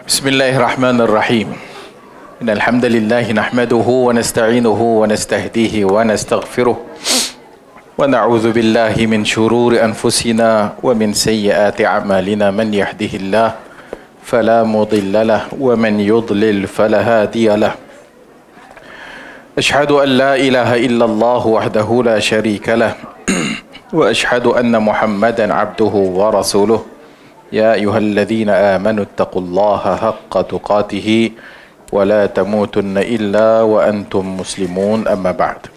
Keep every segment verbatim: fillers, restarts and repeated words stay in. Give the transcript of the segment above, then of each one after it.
Bismillahirrahmanirrahim. Innal hamdalillah nahmaduhu wa nasta'inuhu wa nastahdihi wa nastaghfiruh wa na'udzu billahi min shururi anfusina wa min sayyiati a'malina. Man yahdihillah fala mudilla lahu wa man yudlil fala hadiya lahu. Ashhadu an la ilaha illallah wahdahu la sharika lahu wa ashhadu anna Muhammadan 'abduhu wa rasuluh. Ya ayyuhalladzina amanu taqullaha haqqa tuqatih wa la tamutunna illa wa antum muslimun, amma ba'd.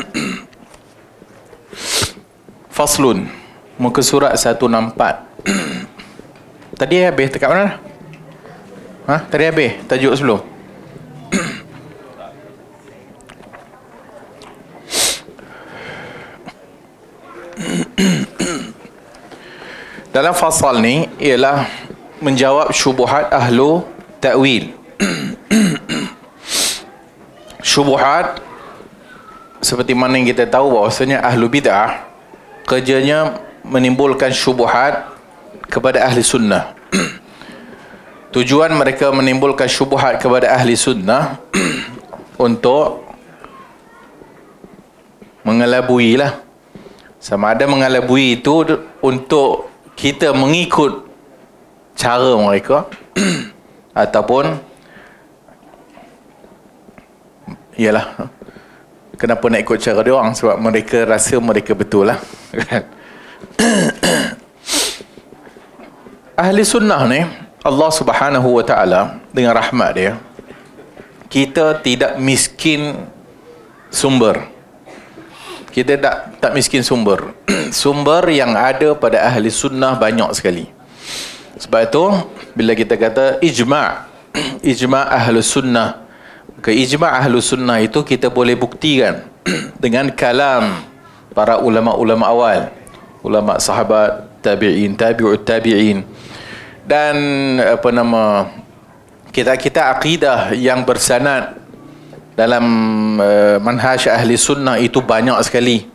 Faslun, muka surat seratus enam puluh empat. Tadi habis dekat mana? Ha? Tadi habis tajuk sebelum. Dalam fasal ni ialah menjawab syubuhat ahlu ta'wil. Syubuhat seperti mana yang kita tahu bahawasanya ahlu bid'ah kerjanya menimbulkan syubuhat kepada ahli sunnah. Tujuan mereka menimbulkan syubuhat kepada ahli sunnah untuk mengelabui lah. Sama ada mengelabui itu untuk kita mengikut cara mereka ataupun ialah kenapa nak ikut cara dia orang, sebab mereka rasa mereka betul lah. Ahli sunnah ni, Allah Subhanahu wa ta'ala dengan rahmat dia, kita tidak miskin sumber. Kita tak, tak miskin sumber. Sumber yang ada pada ahli sunnah banyak sekali. Sebab itu bila kita kata ijma' ijma' ahli sunnah, ke ijma' ahli sunnah itu kita boleh buktikan dengan kalam para ulama-ulama awal, ulama sahabat, tabi'in, tabi'ut tabi'in, dan apa nama kita-kita akidah yang bersanad dalam uh, manhaj ahli sunnah itu banyak sekali.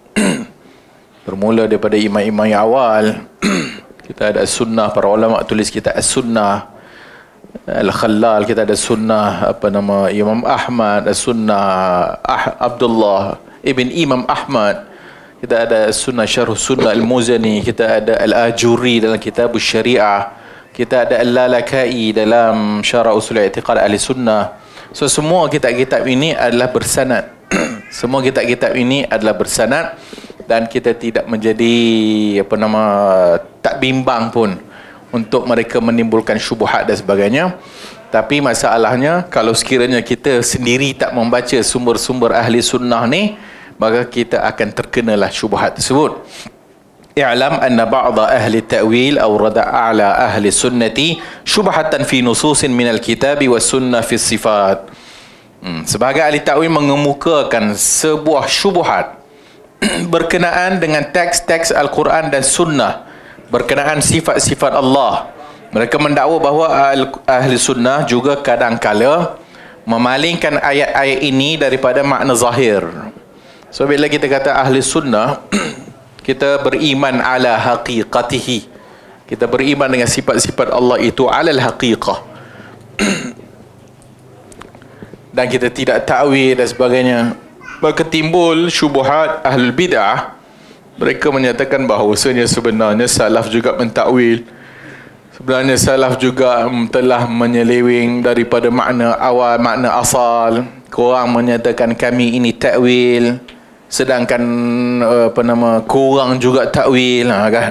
Bermula daripada imam-imam yang awal. Kita ada sunnah, para ulama tulis kita as-sunnah Al-Khallal, kita ada sunnah apa nama Imam Ahmad, as-sunnah ah, Abdullah ibn Imam Ahmad, kita ada sunnah Syarh Sunnah Al-Muzani, kita ada Al-Ajuri dalam kitab Syariah, kita ada Al-Lalakai dalam Syarah Usul I'tiqad Ahli Sunnah. So semua kitab-kitab ini adalah bersanad. Semua kitab-kitab ini adalah bersanad dan kita tidak menjadi apa nama tak bimbang pun untuk mereka menimbulkan syubhat dan sebagainya. Tapi masalahnya kalau sekiranya kita sendiri tak membaca sumber-sumber ahli sunnah ni, maka kita akan terkenalah syubhat tersebut. I'lam anna ba'da ahli ta'wil awrada a'la ahli sunnati syubhatan fi nususin minal kitabi was sunnah fi sifat. Hmm, sebagai ahli ta'wil mengemukakan sebuah syubhat berkenaan dengan teks-teks Al-Quran dan sunnah berkenaan sifat-sifat Allah. Mereka mendakwa bahawa ahli sunnah juga kadang-kala memalingkan ayat-ayat ini daripada makna zahir. So bila kita kata ahli sunnah, kita beriman ala haqiqatihi. Kita beriman dengan sifat-sifat Allah itu alal haqiqah. Dan kita tidak ta'wil dan sebagainya. Maka timbul syubuhat ahlul bid'ah. Mereka menyatakan bahawasanya sebenarnya salaf juga mentakwil. Sebenarnya salaf juga telah menyeleweng daripada makna awal, makna asal. Korang menyatakan kami ini takwil, sedangkan apa nama korang juga takwil, ha, kan?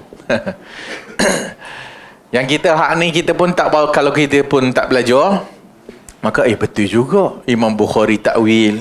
Yang kita hak ni kita pun tak, kalau kita pun tak belajar, maka eh betul juga Imam Bukhari takwil.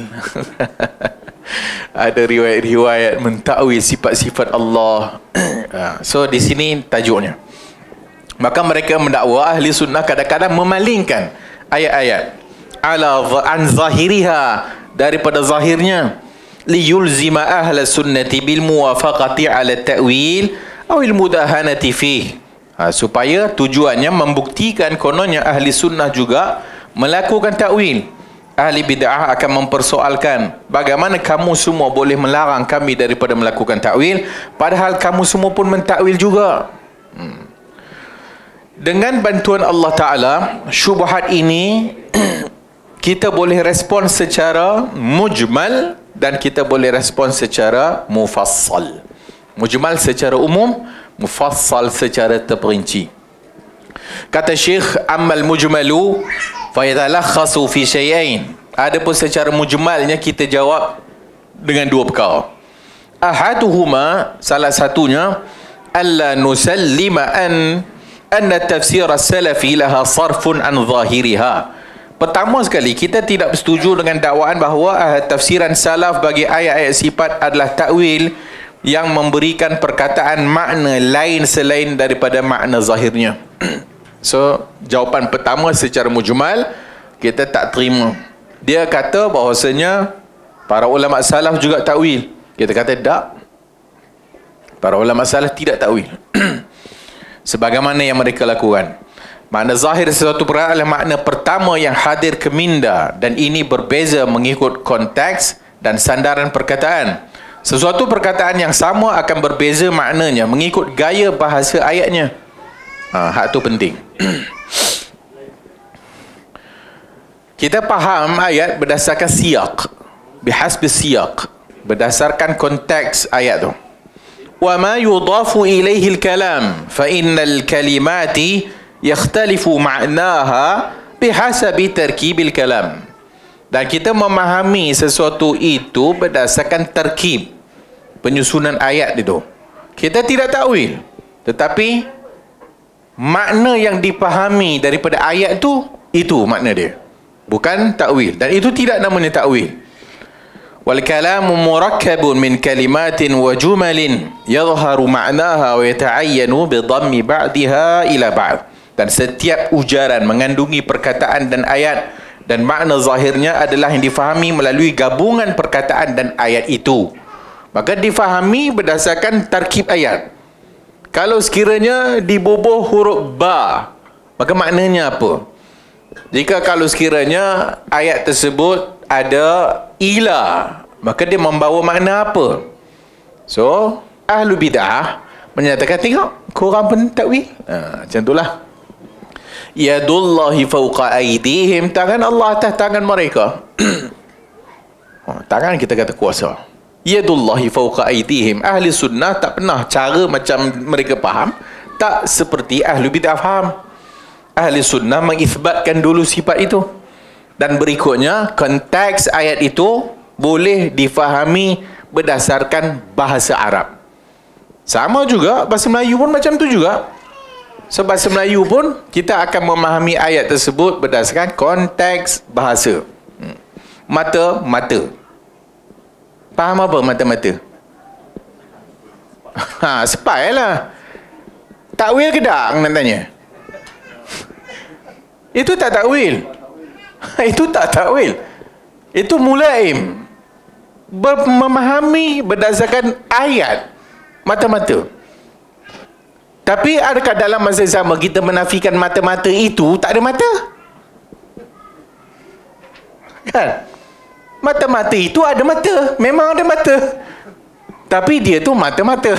Ada riwayat-riwayat mentakwil sifat-sifat Allah. So di sini tajuknya. Maka mereka mendakwa ahli sunnah kadang-kadang memalingkan ayat-ayat ala an zahiriha, daripada zahirnya, liyulzima ahla sunnati bil muwafaqati ala ta'wil awil mudahanati fih. Ha, supaya tujuannya membuktikan kononnya ahli sunnah juga melakukan takwil. Ahli bid'ah akan mempersoalkan bagaimana kamu semua boleh melarang kami daripada melakukan takwil padahal kamu semua pun mentakwil juga. hmm. dengan bantuan Allah Ta'ala, syubhat ini kita boleh respon secara mujmal dan kita boleh respon secara mufassal. Mujmal secara umum, mufassal secara terperinci. Kata Syekh, ammal mujmalu fayatalakhasu fi syai'ain. Adapun secara mujmalnya kita jawab dengan dua perkara. Ahaduhuma, salah satunya, alla nusallima an anna tafsir as-salafi laha sarfun an zahiriha. Pertama sekali, kita tidak bersetuju dengan dakwaan bahawa uh, tafsiran salaf bagi ayat-ayat sifat adalah takwil yang memberikan perkataan makna lain selain daripada makna zahirnya. So, jawapan pertama secara mujmal, kita tak terima. Dia kata bahawasanya para ulama salaf juga takwil. Kita kata tak. Para ulama salaf tidak takwil. Sebagaimana yang mereka lakukan. Makna zahir sesuatu perkara adalah makna pertama yang hadir ke minda, dan ini berbeza mengikut konteks dan sandaran perkataan. Sesuatu perkataan yang sama akan berbeza maknanya mengikut gaya bahasa ayatnya. Ha, hak tu penting. Kita faham ayat berdasarkan siyak, bihasbi siyak, berdasarkan konteks ayat tu. Wa ma yudafu ilaihi al-kalam fa innal kalimati yakhtalifu ma'naha bihasabi tarkibil kalam. Dan kita memahami sesuatu itu berdasarkan terkib, penyusunan ayat itu. Kita tidak takwil, tetapi makna yang dipahami daripada ayat itu, itu makna dia, bukan takwil. Dan itu tidak namanya takwil. Wal kalamu murakkabun min kalimatin wa jumalin yadhharu ma'naha wa yata'ayyanu bi dhammi ba'daha ila ba'd. Dan setiap ujaran mengandungi perkataan dan ayat, dan makna zahirnya adalah yang difahami melalui gabungan perkataan dan ayat itu. Maka difahami berdasarkan tarkib ayat. Kalau sekiranya dibubuh huruf ba, maka maknanya apa? Jika kalau sekiranya ayat tersebut ada ila, maka dia membawa makna apa? So, ahlu bid'ah menyatakan, tengok, korang pun takwil. Ha, macam itulah. Yadullahi fawqa aydihim, tangan Allah atas tangan mereka. Oh, tangan kita kata kuasa. Yadullahi fawqa aydihim. Ahli sunnah tak pernah cara macam mereka faham, tak seperti ahli bid'ah faham. Ahli sunnah mengisbatkan dulu sifat itu, dan berikutnya konteks ayat itu boleh difahami berdasarkan bahasa Arab. Sama juga bahasa Melayu pun macam tu juga. Sebab bahasa Melayu pun kita akan memahami ayat tersebut berdasarkan konteks bahasa. Mata, mata. Faham apa mata-mata? Ha, sepai lah. Takwil ke tak, nak tanya? Itu tak takwil. Itu tak takwil. Itu mulaim. Ber memahami berdasarkan ayat, mata-mata. Tapi adakah dalam masa sama kita menafikan mata-mata itu tak ada mata? Kan? Mata-mata itu ada mata, memang ada mata, tapi dia tu mata-mata.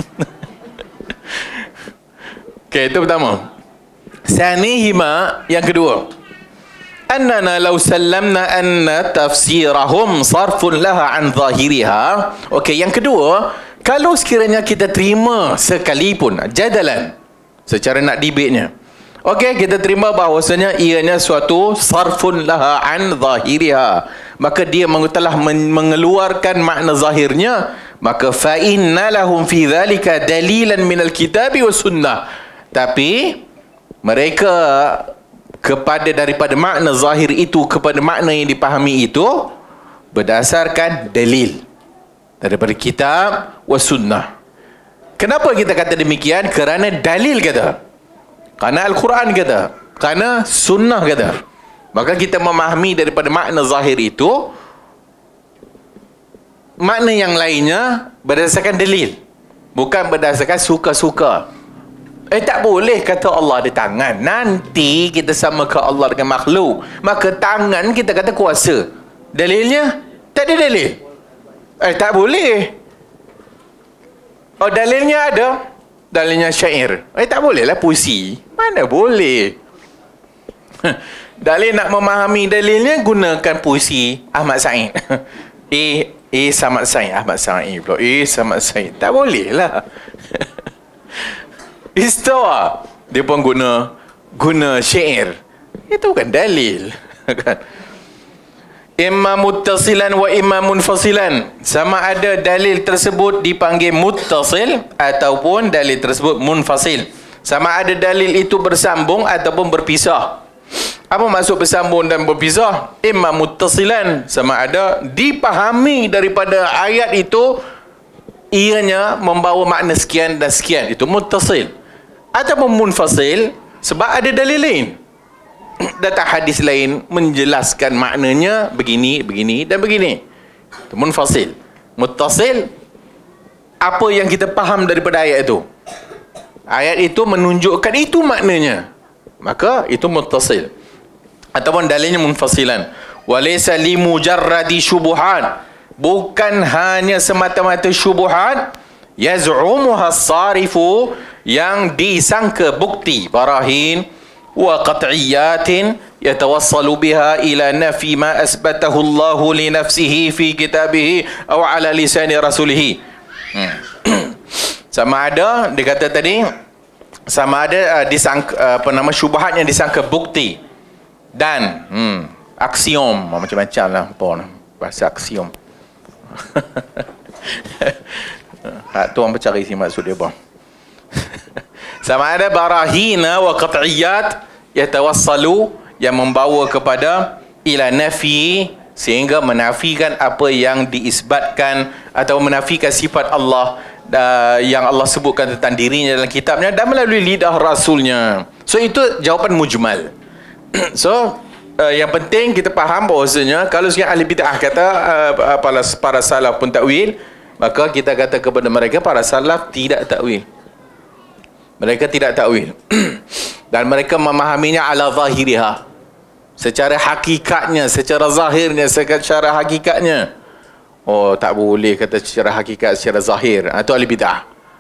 Okey, itu pertama. Sanihima, yang kedua, annana law sallamna anna tafsirahum sarfun laha an zahiriha. Okey, yang kedua, kalau sekiranya kita terima sekalipun jadalan, secara nak debatenya, okey, kita terima bahawasanya ianya suatu sarfun laha an zahiriha, maka dia telah mengeluarkan makna zahirnya, maka fa inna lahum fi dhalika dalilan minal kitabi was sunnah. Tapi mereka kepada daripada makna zahir itu kepada makna yang dipahami itu berdasarkan dalil daripada kitab was sunnah. Kenapa kita kata demikian? Kerana dalil kata, kerana Al-Quran kata, kerana sunnah kata. Maka kita memahami daripada makna zahir itu makna yang lainnya berdasarkan dalil, bukan berdasarkan suka-suka. Eh, tak boleh kata Allah ada tangan, nanti kita samakan Allah dengan makhluk, maka tangan kita kata kuasa. Dalilnya? Tak ada dalil. Eh, tak boleh. Oh, dalilnya ada. dalilnya syair. Eh tak boleh lah puisi. Mana boleh. Dalil nak memahami dalilnya gunakan puisi Ahmad Said. Eh eh Samad Said, Ahmad Said pula. Eh Samad Said. Tak boleh lah. Istawa. Dia pun guna guna syair. Itu bukan dalil. Kan? Imma muttasilan wa imma munfasilan. Sama ada dalil tersebut dipanggil muttasil ataupun dalil tersebut munfasil. Sama ada dalil itu bersambung ataupun berpisah. Apa maksud bersambung dan berpisah? Imma muttasilan, sama ada dipahami daripada ayat itu ianya membawa makna sekian dan sekian, itu muttasil. Ataupun munfasil, sebab ada dalil lain, datang hadis lain menjelaskan maknanya begini, begini dan begini. Itu munfasil. Muttasil, apa yang kita faham daripada ayat itu, ayat itu menunjukkan itu maknanya, maka itu muttasil. Ataupun dalilnya munfasilan. Walaysa li mujarradi syubuhat, bukan hanya semata-mata syubuhat yaz'umuha as-sarifu, yang disangka bukti, barahin wa qat'iyatin yatawassalu biha ila nafi ma asbatahu Allah li nafsihi fi kitabihi aw ala lisani rasulih. Hmm. Sama ada dia kata tadi, sama ada uh, disangka uh, apa nama syubhat yang disangka bukti dan hmm, aksiom, macam-macam lah apa bahasa aksiom. Hak tu orang bercari si maksud dia apa. Sama ada barahina wa qat'iyat yatawassalu, yang membawa kepada ila nafi, sehingga menafikan apa yang diisbatkan atau menafikan sifat Allah uh, yang Allah sebutkan tentang dirinya dalam kitabnya dan melalui lidah rasulnya. So itu jawapan mujmal. So uh, yang penting kita faham bahawasanya kalau sekian ahli bid'ah kata uh, para, para salaf pun takwil, maka kita kata kepada mereka para salaf tidak takwil. Mereka tidak takwil. Dan mereka memahaminya ala zahiriha, secara hakikatnya, secara zahirnya, secara hakikatnya. Oh, tak boleh kata secara hakikat, secara zahir. Itu ahli bid'ah.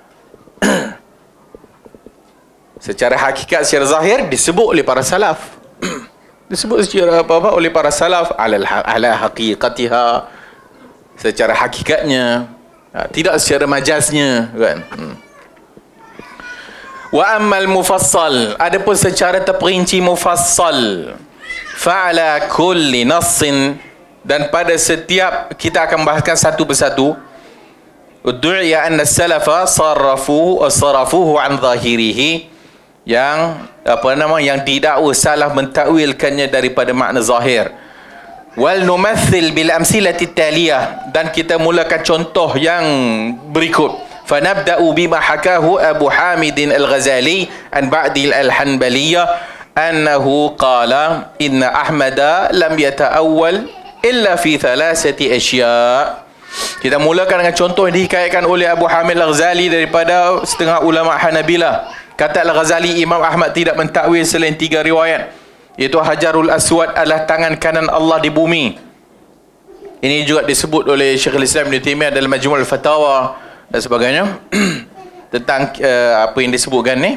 Secara hakikat, secara zahir disebut oleh para salaf. Disebut secara apa-apa oleh para salaf ala ala haqiqatiha, secara hakikatnya, tidak secara majaznya, kan. Hmm. Wa ammal mufassal, adapun secara terperinci mufassal, fa'ala kulli nassin, dan pada setiap, kita akan bahaskan satu persatu. Uddu'iya anna salafa sarrafuhu sarafuhu an zahirihi, yang apa nama yang didakwa salah mentakwilkannya daripada makna zahir. Wal numathil bil amsilati taliyah, dan kita mulakan contoh yang berikut. Fanabda'u bima hakahu Abu Hamid al-Ghazali an ba'di al-Hanbaliyah annahu qala inna Ahmada lam yata'awwal illa fi thalathati asya'. Kita mulakan dengan contoh yang dihikayatkan oleh Abu Hamid al-Ghazali daripada setengah ulama Hanabilah. Kata Al-Ghazali, Imam Ahmad tidak mentakwil selain tiga riwayat, iaitu Hajarul Aswad adalah tangan kanan Allah di bumi. Ini juga disebut oleh Syekhul Islam Ibn Taimiyah dalam Majmu' al-Fatawa dan sebagainya tentang uh, apa yang disebutkan ni.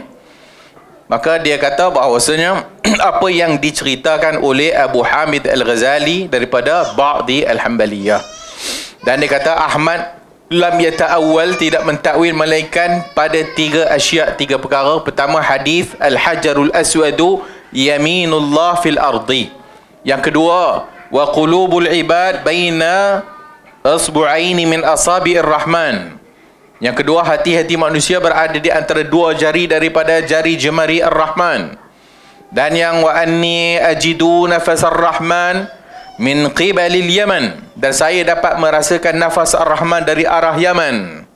Maka dia kata bahawasanya apa yang diceritakan oleh Abu Hamid al-Ghazali daripada Ba'di al-Hanbaliyah, dan dia kata Ahmad lam yata'awwal, tidak mentakwil melainkan pada tiga asya', tiga perkara. Pertama, hadis al-hajarul aswadu yaminullah fil ardi. Yang kedua, wa qulubul ibad baina asbu'aini min asabi'ir rahman. Yang kedua, hati-hati manusia berada di antara dua jari daripada jari jemari ar-Rahman. Dan yang wa anni ajidu nafasar rahman min qibalil Yaman, dan saya dapat merasakan nafas ar-Rahman dari arah Yaman.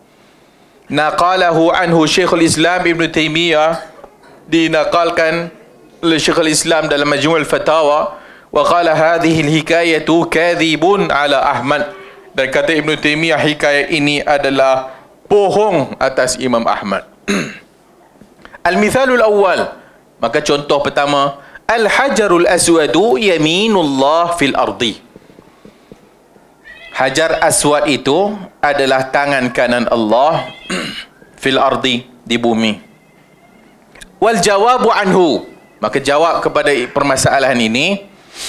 Naqalahu anhu Syekhul Islam Ibn Taimiyah, dinakalkan oleh Syekhul Islam dalam Majmu' al-Fatawa, wa qala hadhihi al-hikayatu kadhibun ala Ahmad, dan kata Ibn Taimiyah hikayat ini adalah bohong atas Imam Ahmad. Al-mithalul awal, maka contoh pertama, al-hajarul aswadu yaminullah fil ardi. Hajar aswad itu adalah tangan kanan Allah fil ardi, di bumi. Wal jawabu anhu, maka jawab kepada permasalahan ini,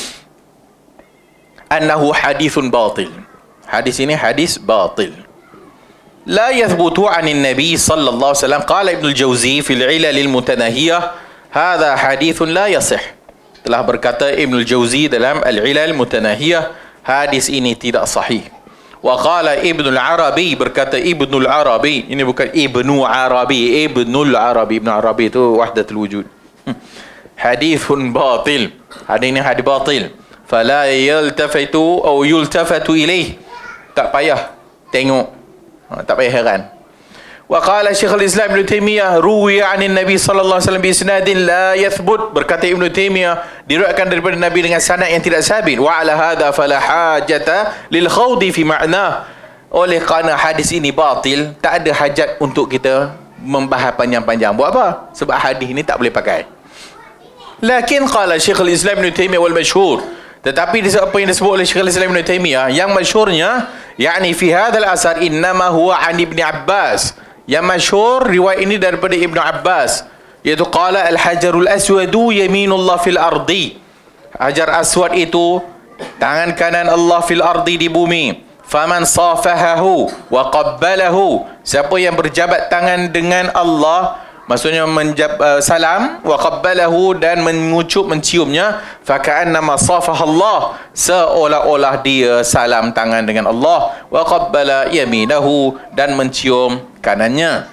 annahu hadithun batil. Hadis ini hadis batil. La yathbutu 'anil nabi sallallahu alaihi wasallam. Qala Ibnu al-Jauzi fil 'ilal al-mutanahiyah, hadha hadithun la yasih. Telah berkata Ibnu al-Jauzi dalam al-'ilal al-mutanahiyah, hadis ini tidak sahih. Wa qala Ibnu al-Arabi, berkata Ibnu al-Arabi, ini bukan Ibnu Arabi, Ibnu al-Arabi, Ibnu Arabi itu wahdatul wujud. Hadithun batil. Hadis ini hadis batil. Fala yaltafatu atau yultafatu ilaih. Tak payah tengok, tak payah heran. Wa qala Syekhul Islam Ibnu Taimiyah, ruwiya 'anil Nabi sallallahu alaihi wasallam bi isnadin la yathbut. Berkata Ibnu Taimiyah, diriwayatkan daripada Nabi dengan sanad yang tidak sabit. Wa 'ala hadha fala hajata lil khawdi fi ma'na. Oleh kerana hadis ini batil, tak ada hajat untuk kita membahas panjang-panjang. Buat apa? Sebab hadis ini tak boleh pakai. Lakin qala Syekhul Islam Ibnu Taimiyah wal masyhur, tetapi apa yang disebut oleh Syekhul Islam Ibnu Taimiyah yang masyhurnya, yakni fi hadzal asar innama huwa 'an Ibnu Abbas. Yang masyhur riwayat ini daripada Ibnu Abbas, iaitu qala al-hajarul aswadu yaminullah fil ardi. Hajar aswad itu tangan kanan Allah fil ardi, di bumi. Faman safahahu wa qabbalahu, siapa yang berjabat tangan dengan Allah, maksudnya menjab, uh, salam, wa qabbalahu, dan mengucup menciumnya, faka'annama safahallah, seolah-olah dia salam tangan dengan Allah, wa qabbala yaminahu, dan mencium kanannya.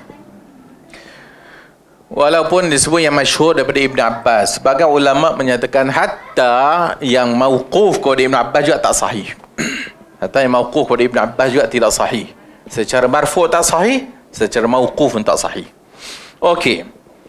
Walaupun disebut yang masyhur daripada Ibn Abbas, sebagian ulama menyatakan hatta yang mauquf kepada Ibn Abbas juga tak sahih. Hatta yang mauquf kepada Ibn Abbas juga tidak sahih. Secara marfu' tak sahih, secara mauquf pun tak sahih. Okey,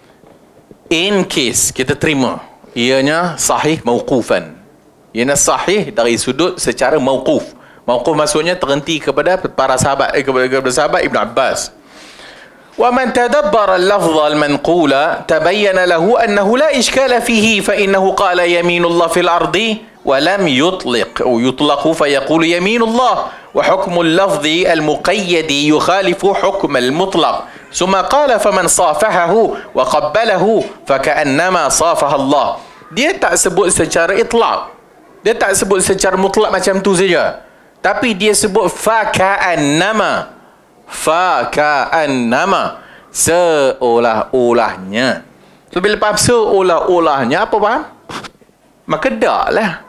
in case kita terima ianya sahih mauqufan, ianya sahih dari sudut secara mauquf. Mauquf maksudnya terhenti kepada para sahabat, eh, kepada, kepada sahabat Ibn Abbas. Wa man tadabbara al-lafz al-manqula tabayyana lahu annahu la ishkala fihi, fa innahu qala yaminullah fil ardi wa lam yutliq aw yutlaqu fa yaqulu yaminullah wa hukmu al-lafzi al-muqayyadi yukhalifu hukm al-mutlaq. Summa qala faman safahahu wa qabbalahu faka'annama safaha Allah. Dia tak sebut secara itlaq, dia tak sebut secara mutlak macam tu saja, tapi dia sebut faka'annama, faka'annama, seolah-olahnya. So bila faham seolah-olahnya, apa faham? Maka daklah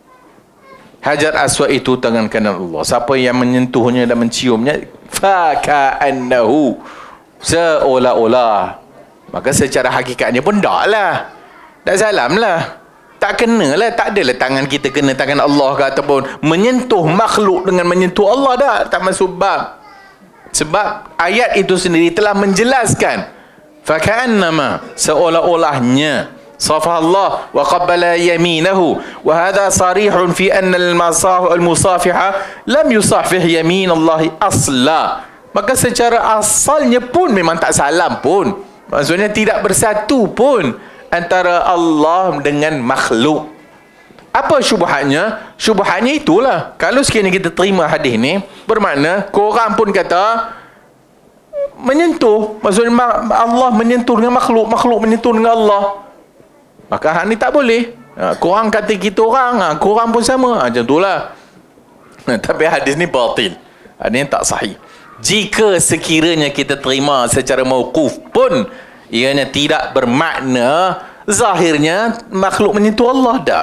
hajar aswad itu tangan kanan Allah, siapa yang menyentuhnya dan menciumnya, faka'annahu, seolah-olah. Maka secara hakikatnya pun tak lah, tak salam lah, tak kena lah, tak adalah tangan kita kena tangan Allah ke, ataupun menyentuh makhluk dengan menyentuh Allah, tak, tak masuk bab. Sebab ayat itu sendiri telah menjelaskan faka'annama, seolah-olahnya, صافها الله وقبل يمينه وهذا صريح في أن المصافحة لم يصافح يمين الله أصلا. Maka secara asalnya pun memang tak salam pun, maksudnya tidak bersatu pun antara Allah dengan makhluk. Apa syubhatnya? Syubhatnya itulah, kalau sekiranya kita terima hadis ni, bermakna korang pun kata menyentuh, maksudnya Allah menyentuh dengan makhluk, makhluk menyentuh dengan Allah, maka hak ni tak boleh. Ha, korang kata kita orang, ha, korang pun sama, ha, macam itulah. Ha, tapi hadis ni batil, hadis ni tak sahih. Jika sekiranya kita terima secara mauquf pun, ianya tidak bermakna zahirnya makhluk menyentuh Allah, tak.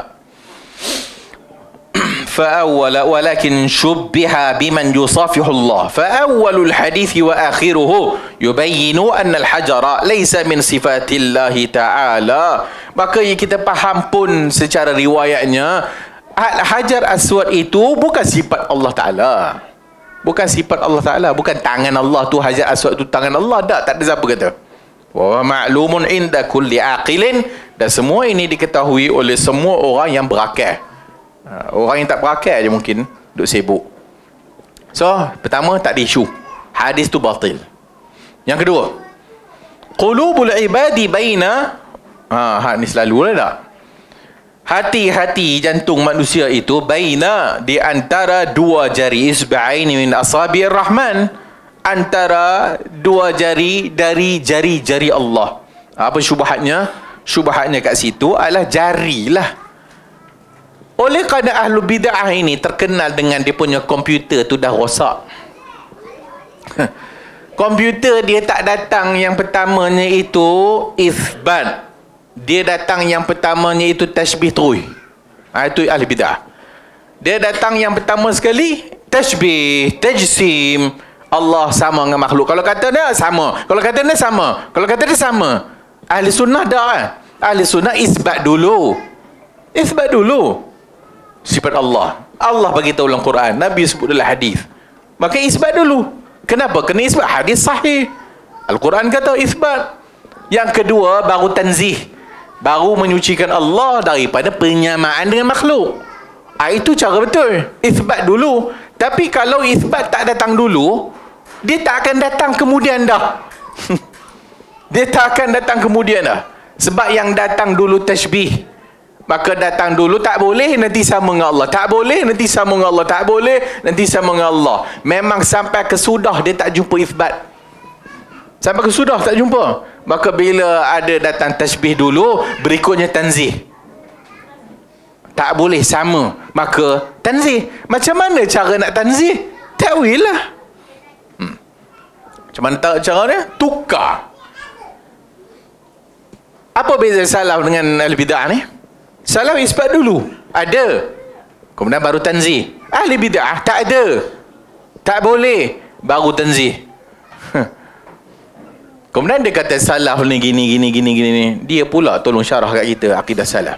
فأول ولكن شبه بمن يصافح الله فأول الحديث وآخره يبين أن الحجر ليس من صفات الله تعالى. Maka kita faham pun secara riwayatnya, hajar aswad itu bukan sifat Allah Ta'ala, bukan sifat Allah Ta'ala, bukan tangan Allah tu, hajar aswad tu tangan Allah, tak, tak ada siapa kata. Wa ma'lumun inda kulli aqilin, dan semua ini diketahui oleh semua orang yang berakal. Orang yang tak berakal je mungkin duk sibuk. So, pertama, tak ada isu, hadis tu batil. Yang kedua, qulubul ibadi baina, ha, hak ni selalu lah tak, hati-hati jantung manusia itu baina, di antara dua jari isba'aini min asabi'ir rahman, antara dua jari dari jari-jari Allah. Apa syubhatnya? Syubhatnya kat situ adalah jarilah. Oleh kerana ahlu bid'ah ini terkenal dengan dia punya komputer tu dah rosak. Komputer dia tak datang yang pertamanya itu isbat. Dia datang yang pertamanya itu tashbih terus. Ha, itu ahli bid'ah. Dia datang yang pertama sekali tashbih, tajsim. Allah sama dengan makhluk. Kalau kata dia sama. Kalau kata dia sama. Kalau kata dia sama. Ahli sunnah dah kan? Ahli sunnah isbat dulu. Isbat dulu sifat Allah. Allah bagi tahu dalam Quran, Nabi sebut dalam hadis. Maka isbat dulu. Kenapa? Kena isbat hadis sahih. Al-Quran kata isbat. Yang kedua baru tanzih. Baru menyucikan Allah daripada penyamaan dengan makhluk. Ah, itu cara betul. Isbat dulu. Tapi kalau isbat tak datang dulu, dia tak akan datang kemudian dah. Dia tak akan datang kemudian dah. Sebab yang datang dulu tashbih. Maka datang dulu tak boleh nanti sama dengan Allah. Tak boleh nanti sama dengan Allah. Tak boleh nanti sama dengan Allah. Memang sampai ke sudah dia tak jumpa isbat. Sampai ke sudah tak jumpa. Maka bila ada datang tashbih dulu, berikutnya tanzih. Tak boleh sama. Maka tanzih. Macam mana cara nak tanzih? Takwil lah. Hmm. Macam mana cara dia? Tukar. Apa beza salaf dengan ahli bid'ah ni? Salaf isbat dulu. Ada. Kemudian baru tanzih. Ahli bid'ah tak ada. Tak boleh. Baru tanzih. Kemudian dia kata salaf ni gini, gini, gini, gini. Dia pula tolong syarah kat kita akidah salaf.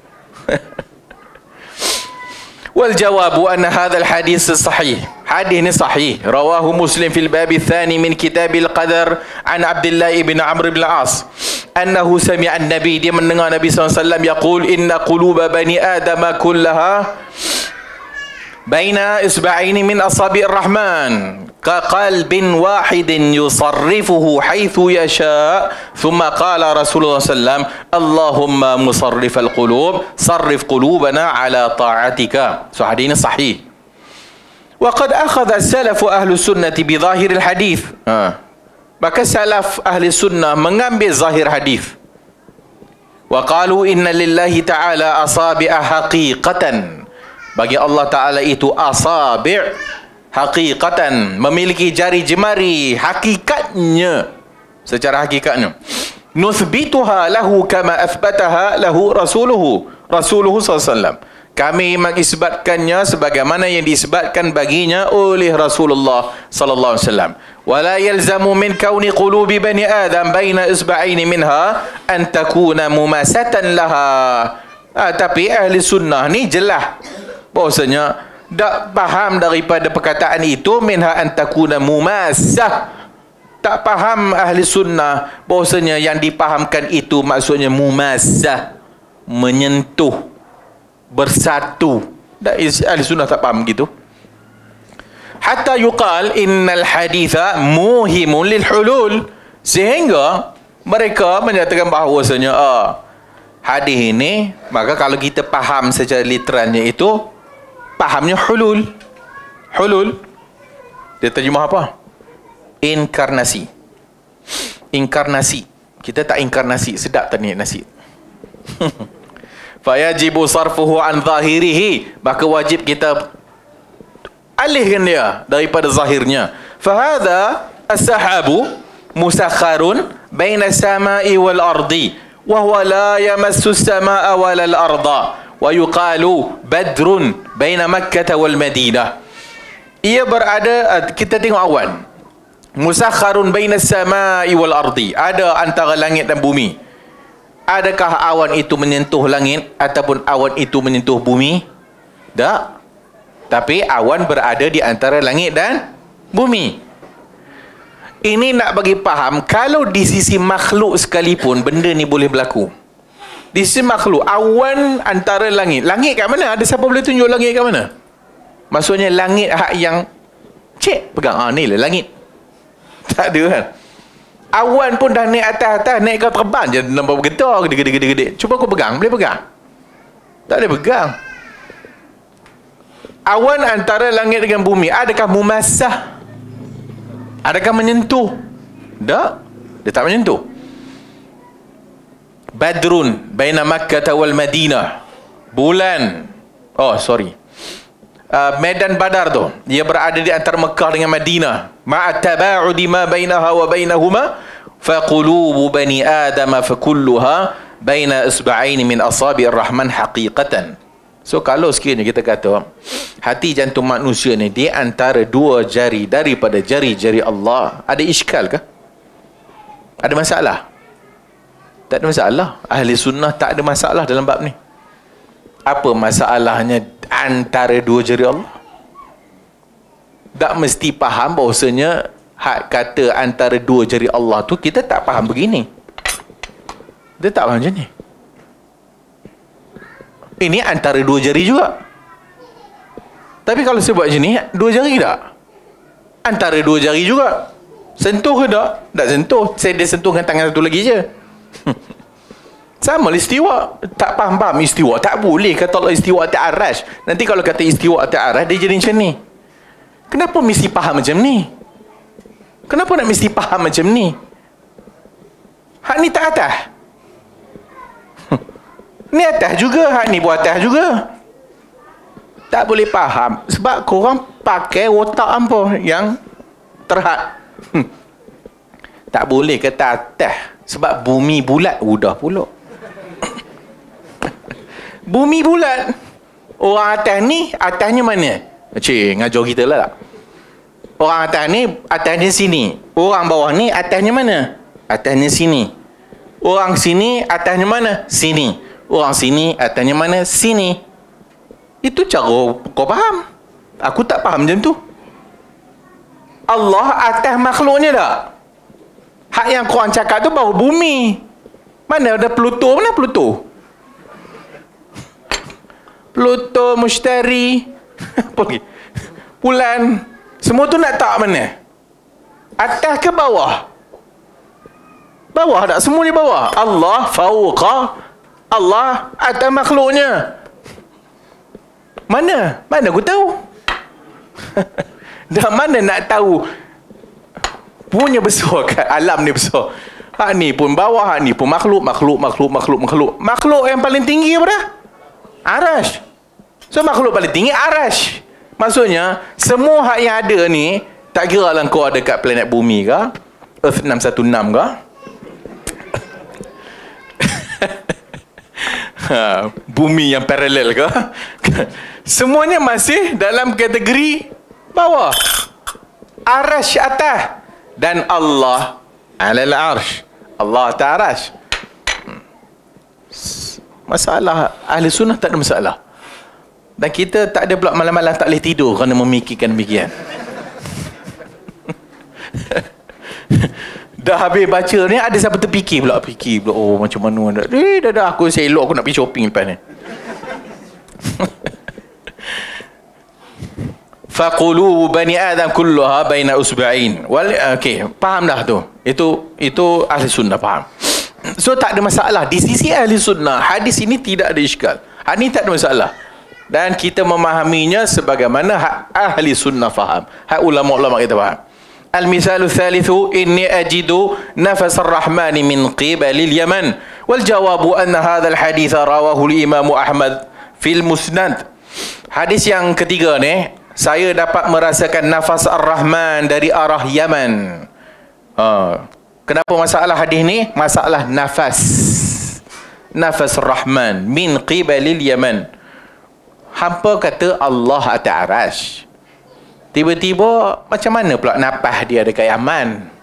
Wal jawabu anna hadzal hadis sahih. Hadis ni sahih. Rawahu Muslim fil bab tsani min kitabil qadar an Abdullah ibn Amr bin Al-As. Annahu sami'a an-nabi, dia mendengar Nabi sallallahu alaihi wasallam yaqul inna quluba bani adama kullaha baina isba'aini min asabi'ir rahman ka qalbin wahidin yusarrifuhu haythu yasha. Thumma qala Rasulullah sallallahu alaihi wasallam Allahumma musarrifal qulub sarrif qulubana ala ta'atika. So hadis ini sahih. Wa qad akhadha as-salafu ahlu sunnati bi dhahiril hadis. Ha. Maka salaf ahli sunnah mengambil zahir hadis. Wa qalu inna lillahi ta'ala asabi'a haqiqatan. Bagi Allah Ta'ala itu asabi' haqiqatan, memiliki jari jemari hakikatnya, secara hakikatnya. Nuthbituha lahu kama athbataha lahu rasuluhu rasuluhu sallallahu alaihi wasallam. Kami mengisbatkannya sebagaimana yang disebutkan baginya oleh Rasulullah sallallahu alaihi wasallam. Wala yalzamu min kauni qulubi bani Adam baina isba'aini minha an takuna mumasatan laha. Ah, tapi ahli sunnah ni jelas bahwasanya tak faham daripada perkataan itu minha an takuna mumassah. Tak faham ahli sunnah bahwasanya yang dipahamkan itu maksudnya mumassah, menyentuh, bersatu. Ahli sunnah tak faham gitu. Hatta yuqal innal haditha muhimun lil hulul, sehingga mereka menyatakan bahawasanya ah, hadis ini, maka kalau kita faham secara literalnya itu fahamnya hulul. Hulul dia terjemah apa? Inkarnasi. Inkarnasi. Kita tak inkarnasi, sedap tak ni nasi. Fayajibu sarfuhu an zahirihi, maka wajib kita alihkan dia daripada zahirnya. Fahadha as-sahabu musakharun baina as-sama'i wal ardi wa huwa la yamassu as-sama'a wal arda wa yuqalu badrun baina Makkah wal Madinah. Ia berada, kita tengok awan. Musakharun baina as-sama'i wal ardi, ada antara langit dan bumi. Adakah awan itu menyentuh langit ataupun awan itu menyentuh bumi? Tak. Tapi awan berada di antara langit dan bumi. Ini nak bagi faham, kalau di sisi makhluk sekalipun benda ni boleh berlaku. Di sisi makhluk, awan antara langit. Langit kat mana? Ada siapa boleh tunjuk langit kat mana? Maksudnya langit hak yang cek pegang. Ah, ni lah langit. Tak ada kan? Awan pun dah naik atas-atas, naik kau terbang je, nampak bergetar, gede-gede-gede. Cuba kau pegang, boleh pegang? Tak boleh pegang. Awan antara langit dengan bumi, adakah mumassah? Adakah menyentuh? Tak. Dia tak menyentuh. Badrun baina Makkah wal Madinah. Bulan. Oh, sorry. Uh, Medan Badar tu, dia berada di antara Mekah dengan Madinah. Ma'a taba'udi ma bainaha wa bainahuma fa qulubu bani Adam fa kulluha baina isba'aini min asabi'ir rahman haqiqatan. So kalau sekiranya kita kata hati jantung manusia ni di antara dua jari daripada jari-jari Allah, ada iskal ke? Ada masalah? Tak ada masalah. Ahli sunnah tak ada masalah dalam bab ni. Apa masalahnya antara dua jari Allah? Tak mesti faham bahawasanya hak kata antara dua jari Allah tu kita tak faham begini. Dia tak faham macam ni. Ini antara dua jari juga. Tapi kalau saya buat macam ni, dua jari tak? Antara dua jari juga. Sentuh ke tak? Tak sentuh. Saya dia sentuhkan tangan satu lagi je. Sama lah istiwa. Tak faham-faham istiwa. Tak boleh kata Allah istiwa atas arash. Nanti kalau kata istiwa atas arash, dia jadi macam ni. Kenapa mesti faham macam ni? Kenapa nak mesti faham macam ni? Hak ni tak atas. Ni atas juga. Hak ni pun atas juga. Tak boleh faham. Sebab korang pakai otak apa yang terhad. Hmm. Tak boleh kata atas. Sebab bumi bulat. Udah pula. Bumi bulat. Orang atas ni, atasnya mana? Cik, ngajar kita lah tak? Orang atas ni, atasnya sini. Orang bawah ni, atasnya mana? Atasnya sini. Orang sini, atasnya mana? Sini. Orang sini, atasnya mana? Sini. Itu cara kau faham. Aku tak faham macam tu. Allah atas makhluknya tak? Hak yang korang cakap tu baru bumi. Mana ada Pluto? Mana Pluto? Pluto, Mushtari, apa lagi? Bulan. Semua tu nak tak mana? Atas ke bawah? Bawah tak? Semua di bawah. Allah fauqa. Allah atas makhluknya. Mana? Mana aku tahu? Dah mana nak tahu? Punya besar kat alam ni besar. Hak ni pun bawah, hak ni pun makhluk, makhluk, makhluk, makhluk, makhluk. Makhluk yang paling tinggi apa dah? Arash. So makhluk paling tinggi arash. Maksudnya semua hak yang ada ni, tak kira lah kau ada kat planet bumi ke, Earth enam satu enam ke, ha, bumi yang paralel ke, semuanya masih dalam kategori bawah. Arash atas. Dan Allah alal arsh. Allah atas arash. Masalah ahli sunnah tak ada masalah. Dan kita tak ada pula malam-malam tak boleh tidur kerana memikirkan demikian. Dah habis baca ni, ada siapa terfikir pula, fikir pula, oh macam mana dah, eh, dah, dah aku selok aku nak pergi shopping lepas ni. Faqulu bani Adam kulluha baina usba'in. Wal okey, faham dah tu. Itu itu ahli sunnah faham. So tak ada masalah. Di sisi ahli sunnah, hadis ini tidak ada iskal. Hadis ini tak ada masalah. Dan kita memahaminya sebagaimana hak ahli sunnah faham. Hak ulama-ulama kita faham. Al-misalu thalithu, inni ajidu nafas ar-rahmani min qibali al-Yaman. Wal jawabu anna hadha al-hadith rawahu al-Imam Ahmad fil Musnad. Hadis yang ketiga ni, saya dapat merasakan nafas ar-Rahman dari arah Yaman. Ha. Kenapa masalah hadis ni? Masalah nafas. Nafas Rahman min qibalil Yaman. Hampa kata Allah atas arash. Tiba-tiba macam mana pula nafas dia dekat Yaman?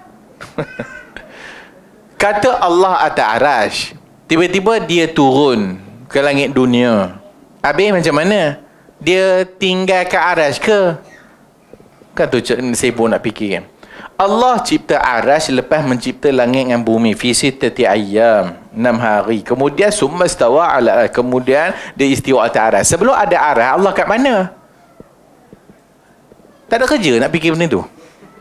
Kata Allah atas arash. Tiba-tiba dia turun ke langit dunia. Habis macam mana? Dia tinggal ke arash ke? Kan tu saya pun nak fikir kan. Allah cipta arash lepas mencipta langit dan bumi fi sittati ayyam, enam hari. Kemudian summa stawa ala, kemudian dia istiwa atas arash. Sebelum ada arash, Allah kat mana? Tak ada kerja nak fikir benda tu.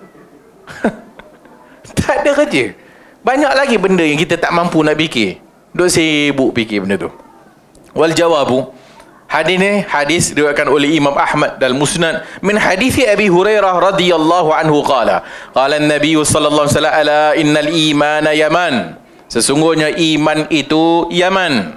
Tak ada kerja. Banyak lagi benda yang kita tak mampu nak fikir. Duk sibuk fikir benda tu. Wal jawabu, Hadis ni hadis diriwayatkan oleh Imam Ahmad dalam Musnad min hadis Abi Hurairah radhiyallahu anhu qala qala an-nabiy sallallahu alaihi wasallam ala innal imana yaman, sesungguhnya iman itu Yaman,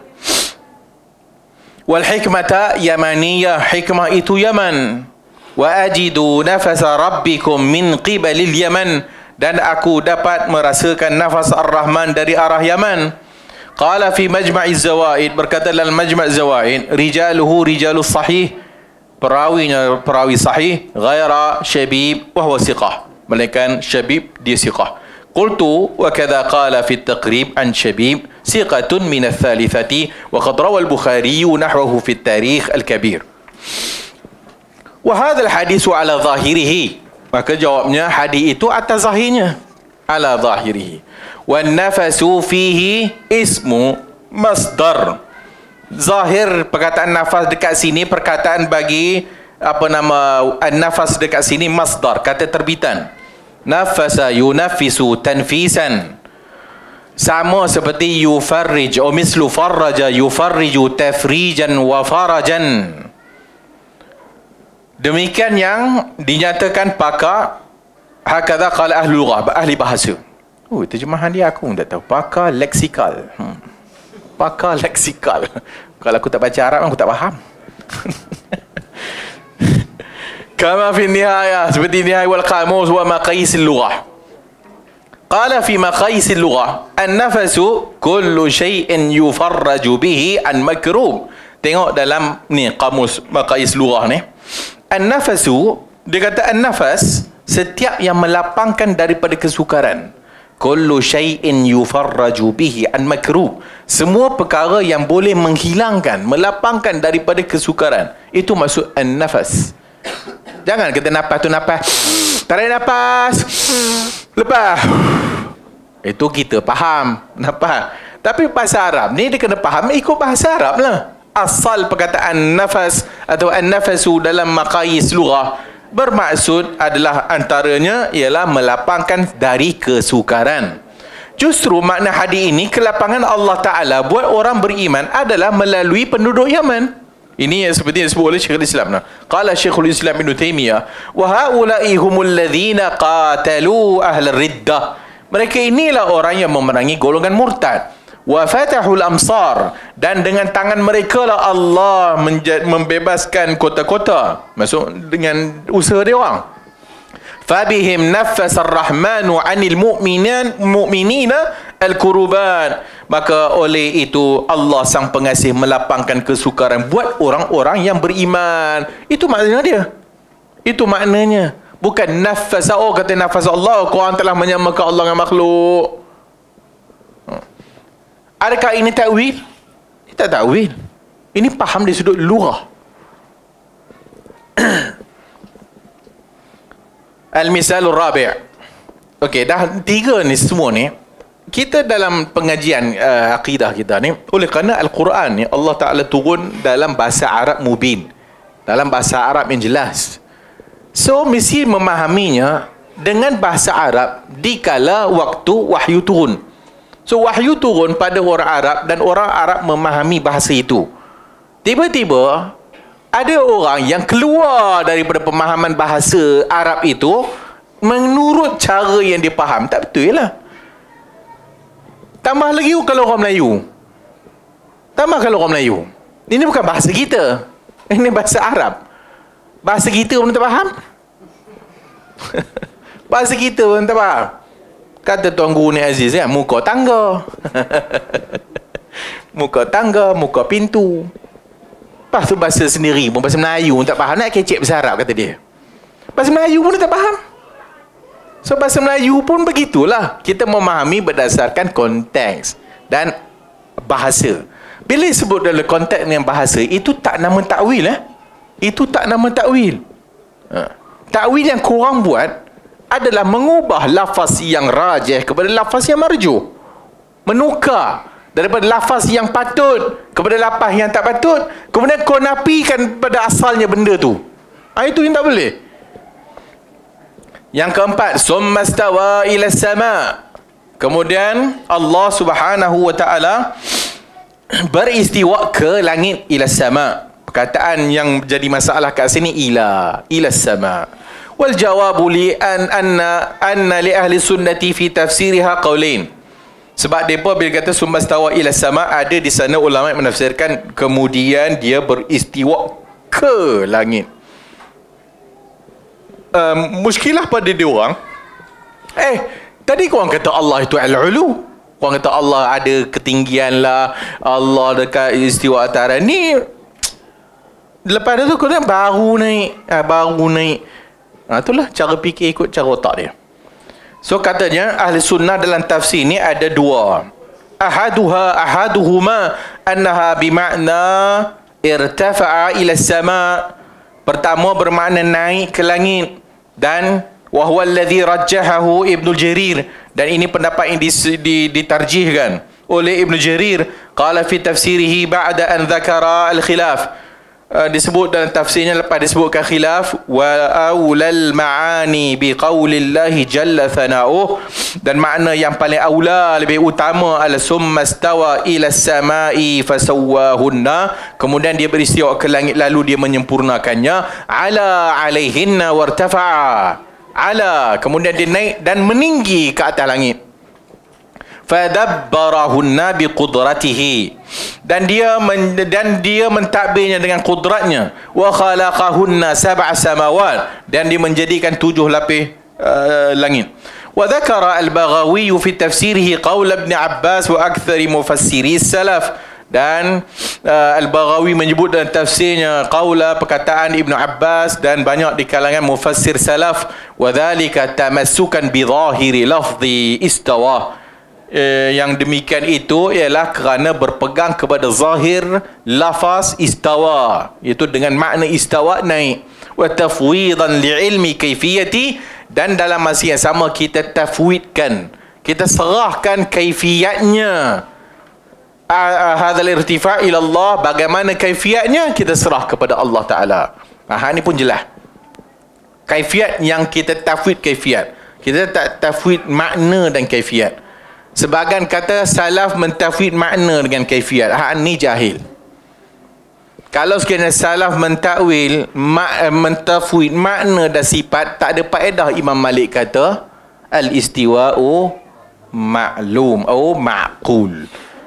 wal hikmata yamaniyah, hikmah itu Yaman, wa ajidu nafasa rabbikum min qibalil Yaman, dan aku dapat merasakan nafas Ar-Rahman dari arah Yaman. Qala fi majma'iz zawaid, berkata dalam majma' zawaid, rijaluhu rijalus sahih, perawinya perawi sahih, ghaira syabib wa huwa siqah, melainkan syabib dia siqah. Qultu wa kadha qala fi at-taqrib an syabib siqatun min ats-thalithati wa qad rawa al-Bukhari nahwahu fi at-tarikh al-kabir. Wa hadha al-hadith ala zahirihi, maka jawabnya hadis itu atas zahirnya, ala zahirihi. Wan nafasu fihi ismu masdar, zahir perkataan nafas dekat sini perkataan bagi apa nama an-nafas dekat sini masdar, kata terbitan. Nafasa yunafisu tanfisan, sama seperti yufarrij atau mislu farraja yufarriju tafrijan wa farajan. Demikian yang dinyatakan pakar, hakadha qala ahli lughah, ahli bahasa. Oh, terjemahan dia aku tak tahu. Pakar leksikal. Hmm. Pakar leksikal. Kalau aku tak baca Arab, aku tak faham. Kama fi nihayah, seperti nihayah wal qamus wa maqayis al-lughah. Qala fi maqayis al-lughah, an-nafasu kullu shay'in yufarraju bihi an makruh. Tengok dalam ni qamus maqayis lughah ni. An-nafasu, dia kata an-nafas, setiap yang melapangkan daripada kesukaran. Kullu syai'in yufarraju bihi an makruh, semua perkara yang boleh menghilangkan, melapangkan daripada kesukaran, itu maksud an-nafas. Jangan kita nafas tu nafas, tarik nafas, lepas, itu kita faham nafas. Tapi bahasa Arab ni dia kena faham ikut bahasa Arab lah. Asal perkataan nafas atau an-nafasu dalam maqayis lughah bermaksud adalah antaranya ialah melapangkan dari kesukaran. Justru makna hadis ini, kelapangan Allah Ta'ala buat orang beriman adalah melalui penduduk Yaman. Ini yang seperti yang disebut oleh Syekhul Islam. Qala Syekhul Islam Ibn Taymiyah, wa haula'i humul ladzina qatalu ahlal riddah. Mereka inilah orang yang memerangi golongan murtad. Wa fatahul amsar, dan dengan tangan mereka lah Allah membebaskan kota-kota, masuk dengan usaha dia orang. Fabihim nafasa ar-rahmanu 'anil mu'minin mu'minina al-kuruban, maka oleh itu Allah sang pengasih melapangkan kesukaran buat orang-orang yang beriman. Itu maknanya dia. Itu maknanya. Bukan nafasa, oh kata nafas Allah, Quran telah menyamakan Allah dengan makhluk. Adakah ini takwil? Ini tak takwil. Ini faham dari sudut lughah. Al-misalul rabi'. Okey, dah tiga ni semua ni kita dalam pengajian uh, akidah kita ni, oleh kerana Al-Quran ni Allah Ta'ala turun dalam bahasa Arab mubin, dalam bahasa Arab yang jelas. So mesti memahaminya dengan bahasa Arab dikala waktu wahyu turun. So wahyu turun pada orang Arab dan orang Arab memahami bahasa itu. Tiba-tiba ada orang yang keluar daripada pemahaman bahasa Arab itu menurut cara yang dia faham. Tak betul lah. Tambah lagi kalau orang Melayu. Tambah kalau orang Melayu. Ini bukan bahasa kita. Ini bahasa Arab. Bahasa kita pun tak faham. Bahasa kita pun tak faham. Kata Tuan Guru ni Aziz ya, muka tangga. Muka tangga, muka pintu. Lepas tu bahasa sendiri pun, bahasa Melayu pun tak faham. Nak kecek bahasa Arab kata dia. Bahasa Melayu pun dia tak faham. So bahasa Melayu pun begitulah. Kita memahami berdasarkan konteks dan bahasa. Bila disebut dalam konteks dengan bahasa, itu tak nama takwil eh? Itu tak nama takwil. Ha. Takwil yang korang buat adalah mengubah lafaz yang rajih kepada lafaz yang marjuh. Menukar daripada lafaz yang patut kepada lafaz yang tak patut, kemudian kau nafikan pada asalnya benda tu. Ha, itu yang tak boleh. Yang keempat, summa stawa ila sama. Kemudian Allah Subhanahu wa taala beristiwa ke langit, ila sama, perkataan yang jadi masalah kat sini ila ila sama. Wal jawabu li an anna anna li ahli sunnati fi tafsiriha qaulain. Sebab depa bila kata summa stawa ila sama, ada di sana ulama yang menafsirkan kemudian dia beristiwa ke langit. Um, muskilah pada dia orang, eh tadi korang kata Allah itu al-ulu, korang kata Allah ada ketinggian lah, Allah dekat istiwa atas. Ni lepas tu korang baru naik, ah, baru naik. Ha, itulah cara fikir ikut cara otak dia. So katanya ahli sunnah dalam tafsir ni ada dua. Ahaduha ahaduhuma annaha bimakna irtafa'a ila sama. Pertama bermakna naik ke langit, dan wa huwa alladhi rajjahahu Ibnu Jarir, dan ini pendapat yang ditarjihkan oleh Ibnu Jarir. Qala fi tafsirihi ba'da an dzakara al-khilaf. Uh, disebut dalam tafsirnya lepas disebutkan khilaf, wa aulal ma'ani bi qaulillahi jalla thana'uh, dan makna yang paling aula, lebih utama, ala summa stawa ila samai fasawwahunna, kemudian dia beristiwa ke langit lalu dia menyempurnakannya, ala alaihinna wartafa'a, ala kemudian dia naik dan meninggi ke atas langit, fadabbarahunna biqudratihi, dan dia men, dan dia mentadbirnya dengan kudratnya, wa khalaqahunna sab'a samawat, dan dia menjadikan tujuh lapis uh, langit. Wa dzakara al-Baghawi fi tafsirihi qaul Ibn Abbas wa aktsari mufassiri salaf, dan uh, al-Baghawi menyebut dalam tafsirnya qaula, perkataan Ibnu Abbas dan banyak di kalangan mufassir salaf, wa dzalika tamassukan bi dhahiri lafzi istawa. Eh, yang demikian itu ialah kerana berpegang kepada zahir lafaz istawa, iaitu dengan makna istawa naik. Wa tafwidan li'ilmi kaifiyati, dan dalam masa yang sama kita tafwidkan, kita serahkan kaifiyatnya, hadzal irtifa' ila Allah, bagaimana kaifiyatnya kita serah kepada Allah Taala. Ha, ini pun jelas kaifiyat yang kita tafwid, kaifiyat kita tak tafwid makna dan kaifiyat. Sebagian kata salaf mentafwid makna dengan kaifiat. Ha, ni jahil. Kalau sekiranya salaf mentakwil mak, mentafwid makna dan sifat, tak ada faedah Imam Malik kata al-istiwa'u ma'lum atau ma'qul,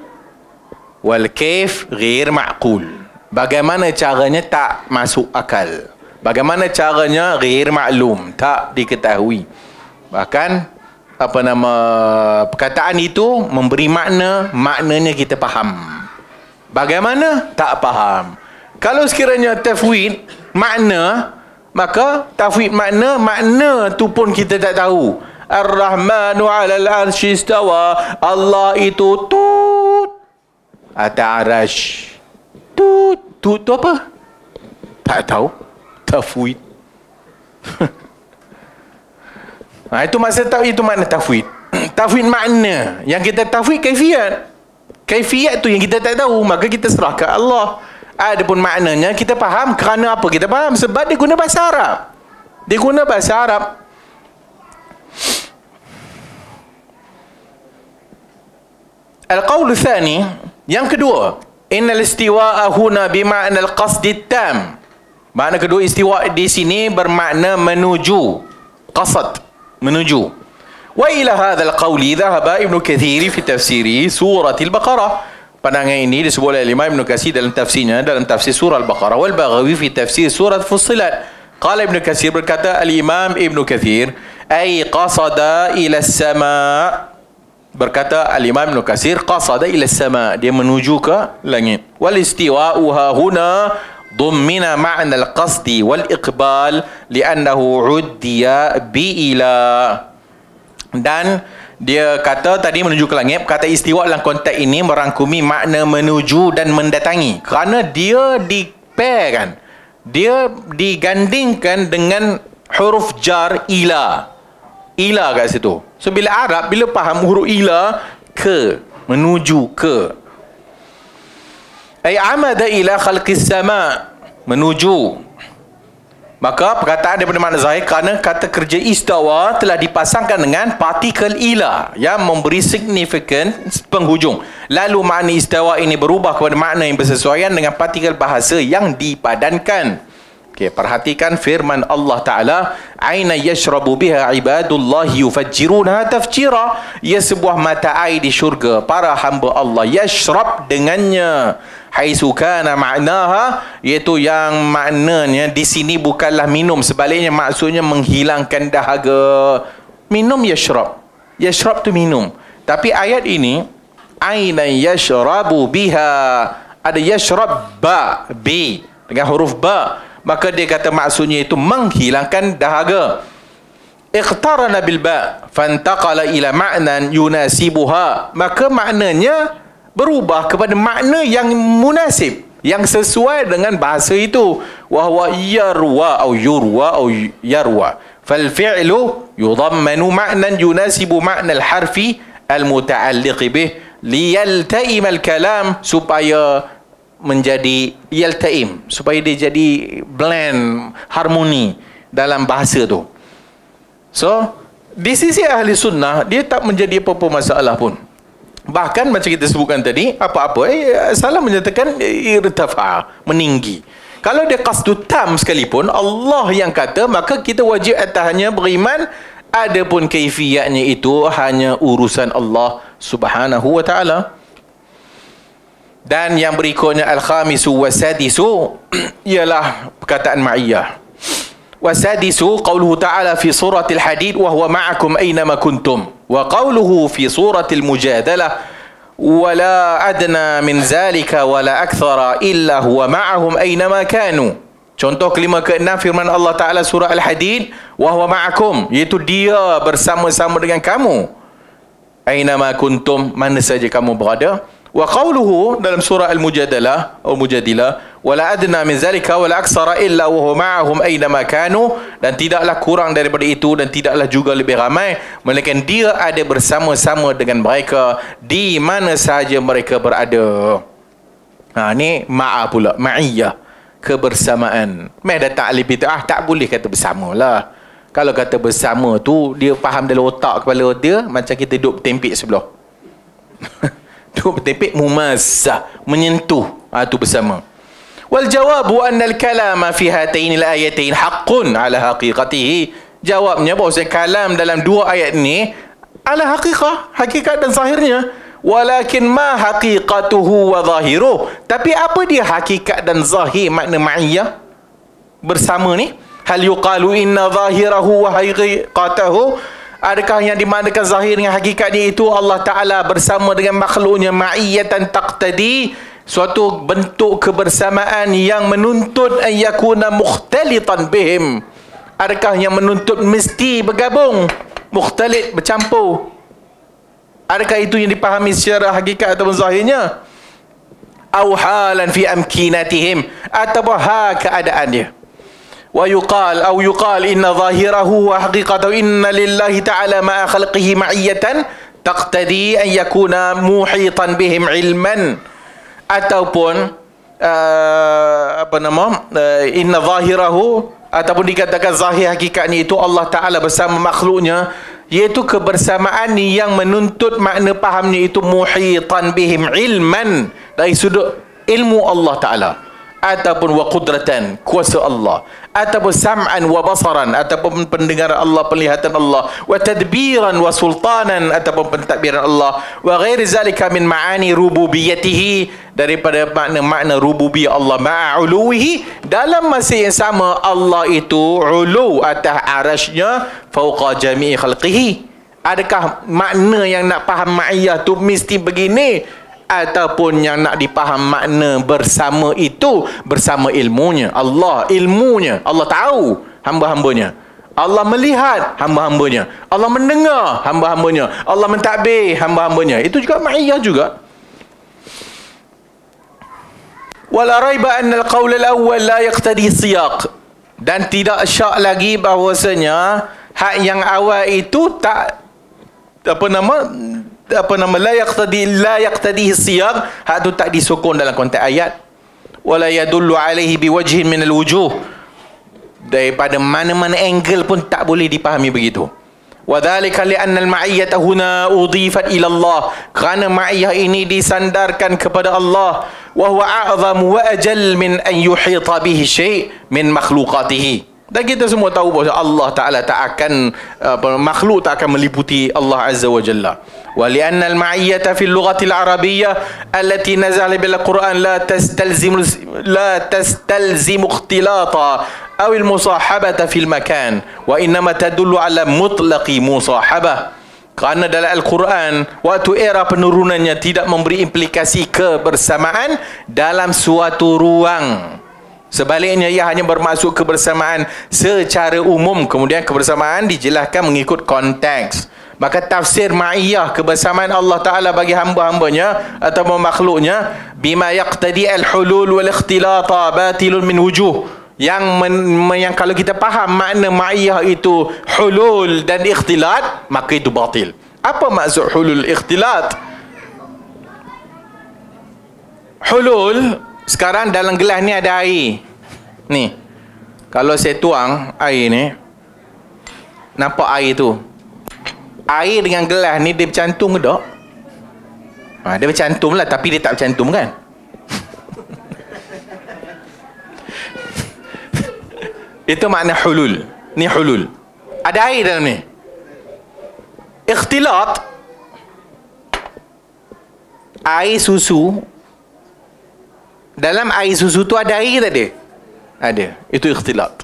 wal kaif ghair ma'qul. Bagaimana caranya tak masuk akal, bagaimana caranya ghair ma'lum, tak diketahui. Bahkan apa nama perkataan itu memberi makna, maknanya kita faham, bagaimana tak faham. Kalau sekiranya tafwid makna, maka tafwid makna, makna tu pun kita tak tahu. Ar-Rahmanu 'alal 'arsy istawa, Allah itu tut atas arasy. Tut, tut tu apa? Tak tahu. Tafwid. Ha, itu maksud tahu, itu makna tafwid. Tafwid makna, yang kita tafwid kaifiat. Kaifiat tu yang kita tak tahu, maka kita serah ke Allah. Adapun maknanya kita faham. Kerana apa kita faham? Sebab dia guna bahasa Arab. Dia guna bahasa Arab. Al-qaul tsani, yang kedua, innal istiwa'a huna bima'na al-qasd at-tam. Makna kedua istiwa di sini bermakna menuju, qasad, menuju. Wa ila hadzal qawli dhahaba Ibnu Katsir fi tafsiri surah Al-Baqarah. Pandangan ini disebut oleh Imam Ibnu Katsir dalam tafsirnya, dalam tafsir surah Al-Baqarah, wal Baghawi fi tafsir surah Fussilat. Qala Ibnu Katsir, berkata al-Imam Ibnu Katsir, ay qasada ila as-sama'. Berkata al-Imam Ibnu Katsir, qasada ila as-sama', dia menuju ke langit. Wal istiwa'u ha huna ضمن معنى القصد والإقبال لأنه عدي بإلى. Dan dia kata tadi menuju ke langit, kata istiwa dalam konteks ini merangkumi makna menuju dan mendatangi, kerana dia dipairkan, dia digandingkan dengan huruf jar ila. Ila kat situ. So bila Arab, bila faham huruf ila, ke, menuju ke, ay amada ila khalqis sama, menuju, Maka perkataan daripada makna zahir kerana kata kerja istawa telah dipasangkan dengan partikel ila yang memberi signifikan penghujung. Lalu makna istawa ini berubah kepada makna yang bersesuaian dengan partikel bahasa yang dipadankan. Okey, perhatikan firman Allah Ta'ala, aina yashrabu biha ibadullahi yufajjirunaha tafjira. Ia sebuah mata air di syurga para hamba Allah yashrab dengannya. Haitsu kana ma'naha, iaitu yang maknanya di sini bukanlah minum, sebaliknya maksudnya menghilangkan dahaga. Minum yashrab. Yashrab tu minum. Tapi ayat ini aina yashrabu biha, ada yashrab ba bi dengan huruf ba. Maka dia kata maksudnya itu menghilangkan dahaga. Iqtarana bil ba fantaqala ila ma'nan yunasibuha. Maka maknanya berubah kepada makna yang munasib, yang sesuai dengan bahasa itu. Wa huwa yarwa atau yurwa atau yarwa. Fal fi'lu yudammanu ma'nan yunasibu ma'na al-harfi al-muta'alliq bih liyalta'im al-kalam, supaya menjadi yaltaim, supaya dia jadi blend, harmoni dalam bahasa tu. So, di sisi ahli sunnah, dia tak menjadi apa-apa masalah pun. Bahkan macam kita sebutkan tadi, apa-apa eh, salah menyatakan irtafa, meninggi. Kalau dia qasdu tam sekalipun, Allah yang kata, maka kita wajib atasnya beriman. Adapun kaifiyatnya itu hanya urusan Allah Subhanahu wa ta'ala. Dan yang berikutnya al-khamisu wasadisu ialah perkataan ma'iyah. Wasadisu qauluhu ta'ala fi suratil hadid wa huwa ma'akum aynama kuntum, wa qauluhu fi suratil mujadalah wala adna min zalika wala akthara illa huwa ma'ahum aynama kanu. Contoh kelima keenam firman Allah Ta'ala surah Al-Hadid, wa huwa ma'akum, iaitu dia bersama-sama dengan kamu. Aynama kuntum, mana saja kamu berada. Wa qawluhu dalam surah Al-Mujadalah atau Mujadilah, wala adna min zalika wala aksara illa wa huwa ma'ahum aynama kanu, dan tidaklah kurang daripada itu dan tidaklah juga lebih ramai melainkan dia ada bersama-sama dengan mereka di mana sahaja mereka berada. Ha, ni ma'a pula, ma'iyah, kebersamaan. Meh datang ahli bid'ah tak boleh kata bersamalah. Kalau kata bersama tu dia faham dalam otak kepala dia macam kita duduk bertempik sebelah. Duduk bertepik mumazzah, menyentuh, ha, tu bersama. Wal jawabu anna al-kalama fi hatain al-ayatain haqqun ala haqiqatihi. Jawabnya bahawa kalam dalam dua ayat ni ala haqiqah, hakikat dan zahirnya. Walakin ma haqiqatuhu wa zahiruh. Tapi apa dia hakikat dan zahir makna ma'iyah bersama ni? Hal yuqalu inna zahirahu wa haqiqatahu. Adakah yang dimaknakan zahir dengan hakikatnya itu Allah Ta'ala bersama dengan makhluknya ma'iyatan taqtadi, suatu bentuk kebersamaan yang menuntut an yakuna mukhtalitan bihim. Adakah yang menuntut mesti bergabung, mukhtalit, bercampur? Adakah itu yang dipahami secara hakikat atau zahirnya? Au halan fi amkinatihim, atau ha keadaan dia. Wa yuqal au yuqal inna zahirahu wa haqiqatahu inna lillahi ta'ala ma'a khalqihi ma'iyatan taqtadi an yakuna muhitan bihim ilman. Ataupun uh, apa nama uh, inna zahirahu, ataupun dikatakan zahir hakikatnya itu Allah Ta'ala bersama makhluknya, iaitu kebersamaan yang menuntut makna pahamnya itu muhitan bihim ilman, dari sudut ilmu Allah Ta'ala, ataupun wa qudratan, kuasa Allah, ataupun sam'an wa basaran, ataupun pendengaran Allah, penglihatan Allah, wa tadbiran wa sultanan, ataupun pentadbiran Allah, wa ghairi zalika min ma'ani rububiyatihi, daripada makna-makna rububiyah Allah, ma'uluhi, dalam masa yang sama Allah itu ulu atas arasnya, fauqa jami'i khalqihi. Adakah makna yang nak faham ma'iyah tu mesti begini? Ataupun yang nak dipaham makna bersama itu bersama ilmunya Allah, ilmunya Allah tahu hamba-hambanya, Allah melihat hamba-hambanya, Allah mendengar hamba-hambanya, Allah mentadbir hamba-hambanya. Itu juga ma'iyah juga. Wala raiba anna al-qawl al-awwal la yaqtadi siyaq, dan tidak syak lagi bahawasanya hak yang awal itu tak apa nama apa nama la yaqtadi la yaqtadi siyaq, hak tu tak disokong dalam konteks ayat. Wala yadullu alaihi biwajhin min alwujuh, daripada mana-mana angle pun tak boleh dipahami begitu. Wadzalika li'anna al-ma'iyyata huna udhifat ila Allah, kerana ma'iyah ini disandarkan kepada Allah, wa huwa a'zam wa ajal min an yuhita bihi syai' min makhluqatihi. Dan kita semua tahu bahawa Allah Ta'ala tak akan uh, makhluk tak akan meliputi Allah Azza wa Jalla. Wa li'anna al-ma'iyyata fi al-lughati al-arabiyyah allati nazala bil Qur'an la tastalzimu la tastalzimu ikhtilata أو المصاحبة في المكان وإنما تدل على مطلق مصاحبة. Kerana dalam Al-Quran waktu era penurunannya tidak memberi implikasi kebersamaan dalam suatu ruang. Sebaliknya ia hanya bermaksud kebersamaan secara umum. Kemudian kebersamaan dijelaskan mengikut konteks. Maka tafsir ma'iyah, kebersamaan Allah Ta'ala bagi hamba-hambanya atau makhluknya, bima yaqtadi al-hulul wal-ikhtilata batilun min wujuh. Yang, men, yang kalau kita faham makna ma'iyah itu hulul dan ikhtilat, maka itu batil. Apa maksud hulul ikhtilat? Hulul, sekarang dalam gelas ni ada air. Ni, kalau saya tuang air ni, nampak air tu. Air dengan gelas ni dia bercantum ke tak? Ha, dia bercantum lah, tapi dia tak bercantum kan? Itu makna hulul. Ni hulul. Ada air dalam ni. Ikhtilat, air susu. Dalam air susu tu ada air tak ada? Ada. Itu ikhtilat.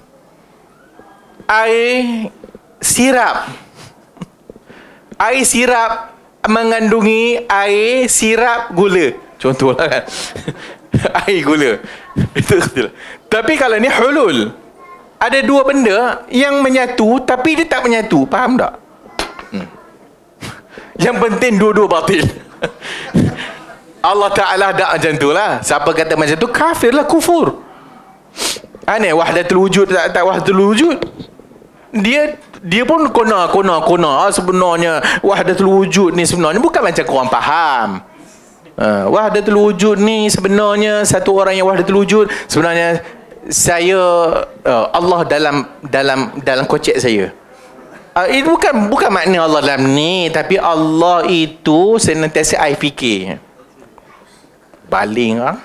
Air sirap. Air sirap mengandungi air sirap gula. Contohlah kan. Air gula. Itu ikhtilat. Tapi kalau ni hulul, ada dua benda yang menyatu tapi dia tak menyatu. Faham tak? Hmm. Yang penting dua-dua batil. Allah Ta'ala tak macam tu lah. Siapa kata macam tu, kafir lah, kufur. Aneh, wahdatul wujud tak, tak wahdatul wujud. Dia dia pun kona, kona, kona. Ah, sebenarnya wahdatul wujud ni sebenarnya bukan macam korang faham. Uh, wahdatul wujud ni sebenarnya satu orang yang wahdatul wujud sebenarnya saya uh, Allah dalam dalam dalam kocek saya. Uh, itu bukan bukan makna Allah dalam ni, tapi Allah itu senantiasa I fikir. Baling ah.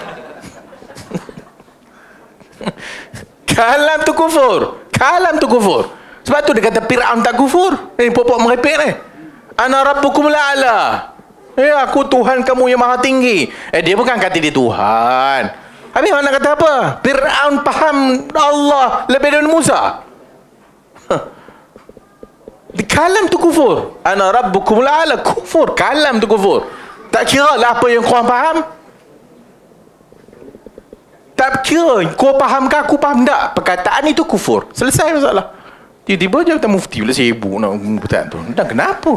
Kalam tu kufur. Kalam tu kufur. Sebab tu dia kata Fir'aun tak kufur. Ini popok merepek ni. Ana rabbukum la'ala. Eh, aku Tuhan kamu yang maha tinggi. Eh, dia bukan kata dia Tuhan. Habis mana kata apa? Fir'aun faham Allah lebih dari Musa. Kalam tu kufur. Ana rabbukum la'ala. Kufur. Kalam tu kufur. Tak kira lah apa yang korang faham. Tak kira kau faham ke aku faham tak. Perkataan itu kufur. Selesai masalah. Tiba-tiba je kata mufti pula sibuk nak perkataan tu. Dan kenapa?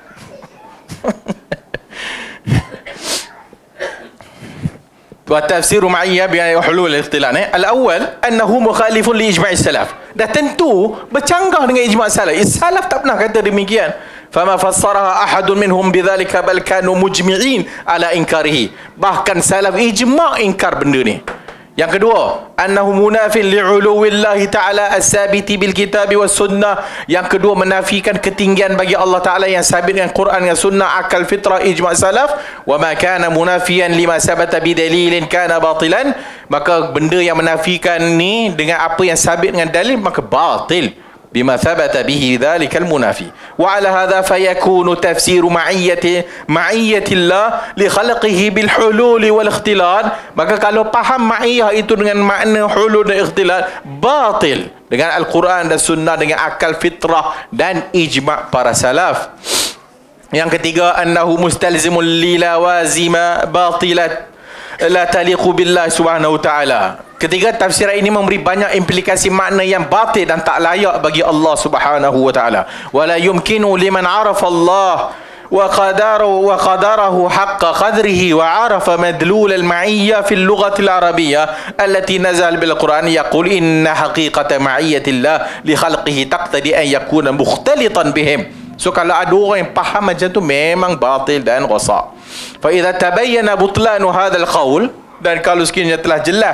وتفسير معية بحلول الاختلاط الأول أنه مخالف لإجماع السلف. Dah tentu bercanggah dengan ijma' salaf. Salaf tak pernah kata demikian. فما فسرها أحد منهم بذلك بل كانوا مجمعين على إنكاره. Bahkan salaf ijma' ingkar benda ni. Yang kedua, annahu munafin li'uluwillahi ta'ala as-sabiti bil kitabi was sunnah. Yang kedua, menafikan ketinggian bagi Allah Ta'ala yang sabit dengan Quran dan sunnah, akal, fitrah, ijma' salaf. Wa ma kana munafiyan lima sabata bidalilin kana batilan. Maka benda yang menafikan ni dengan apa yang sabit dengan dalil, maka batil. Bima thabata bihi dhalikal munafi. Wa ala hadha fayakunu tafsiru ma'iyyati ma'iyyatillah li khalqihi bil hulul wal ikhtilat. Maka kalau faham ma'iyyah itu dengan makna hulul dan ikhtilat, batil dengan Al-Quran dan sunnah, dengan akal, fitrah dan ijma' para salaf. Yang ketiga, annahu mustalzimul li lawazima batilat la taliqu billah subhanahu wa ta'ala. Ketiga, tafsiran ini memberi banyak implikasi makna yang batil dan tak layak bagi Allah Subhanahu wa taala. Wala yumkinu liman 'arafa Allah wa qadarahu wa qadarahu haqqa qadrihi wa 'arafa madlul al-ma'iyya fi al-lughah al-arabiyyah allati nazal bil Quran yaqul inna haqiqata ma'iyatillah li khalqihi taqtadi an yakuna mukhtalitan bihim. So kalau ada orang yang faham macam tu memang batil dan rosak. Fa idza tabayyana butlanu hadzal qaul, dan kalau sekiranya telah jelas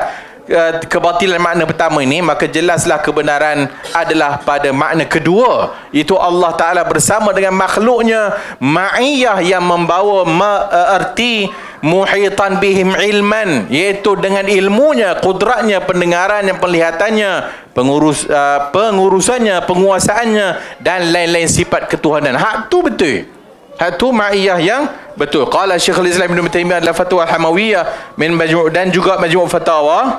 uh, kebatilan makna pertama ini, maka jelaslah kebenaran adalah pada makna kedua, iaitu Allah Ta'ala bersama dengan makhluknya, ma'iyah yang membawa ma, uh, erti muhitan bihim ilman, iaitu dengan ilmunya, kudratnya, pendengarannya, penglihatannya, pengurus uh, pengurusannya, penguasaannya, dan lain-lain sifat ketuhanan. Hak tu betul. Hak tu ma'iyah yang betul. Qala Syekhul Islam Ibn Taimiyah dalam Fatwa Al-Hamawiyah min Majmu' dan juga Majmu' Fatawa.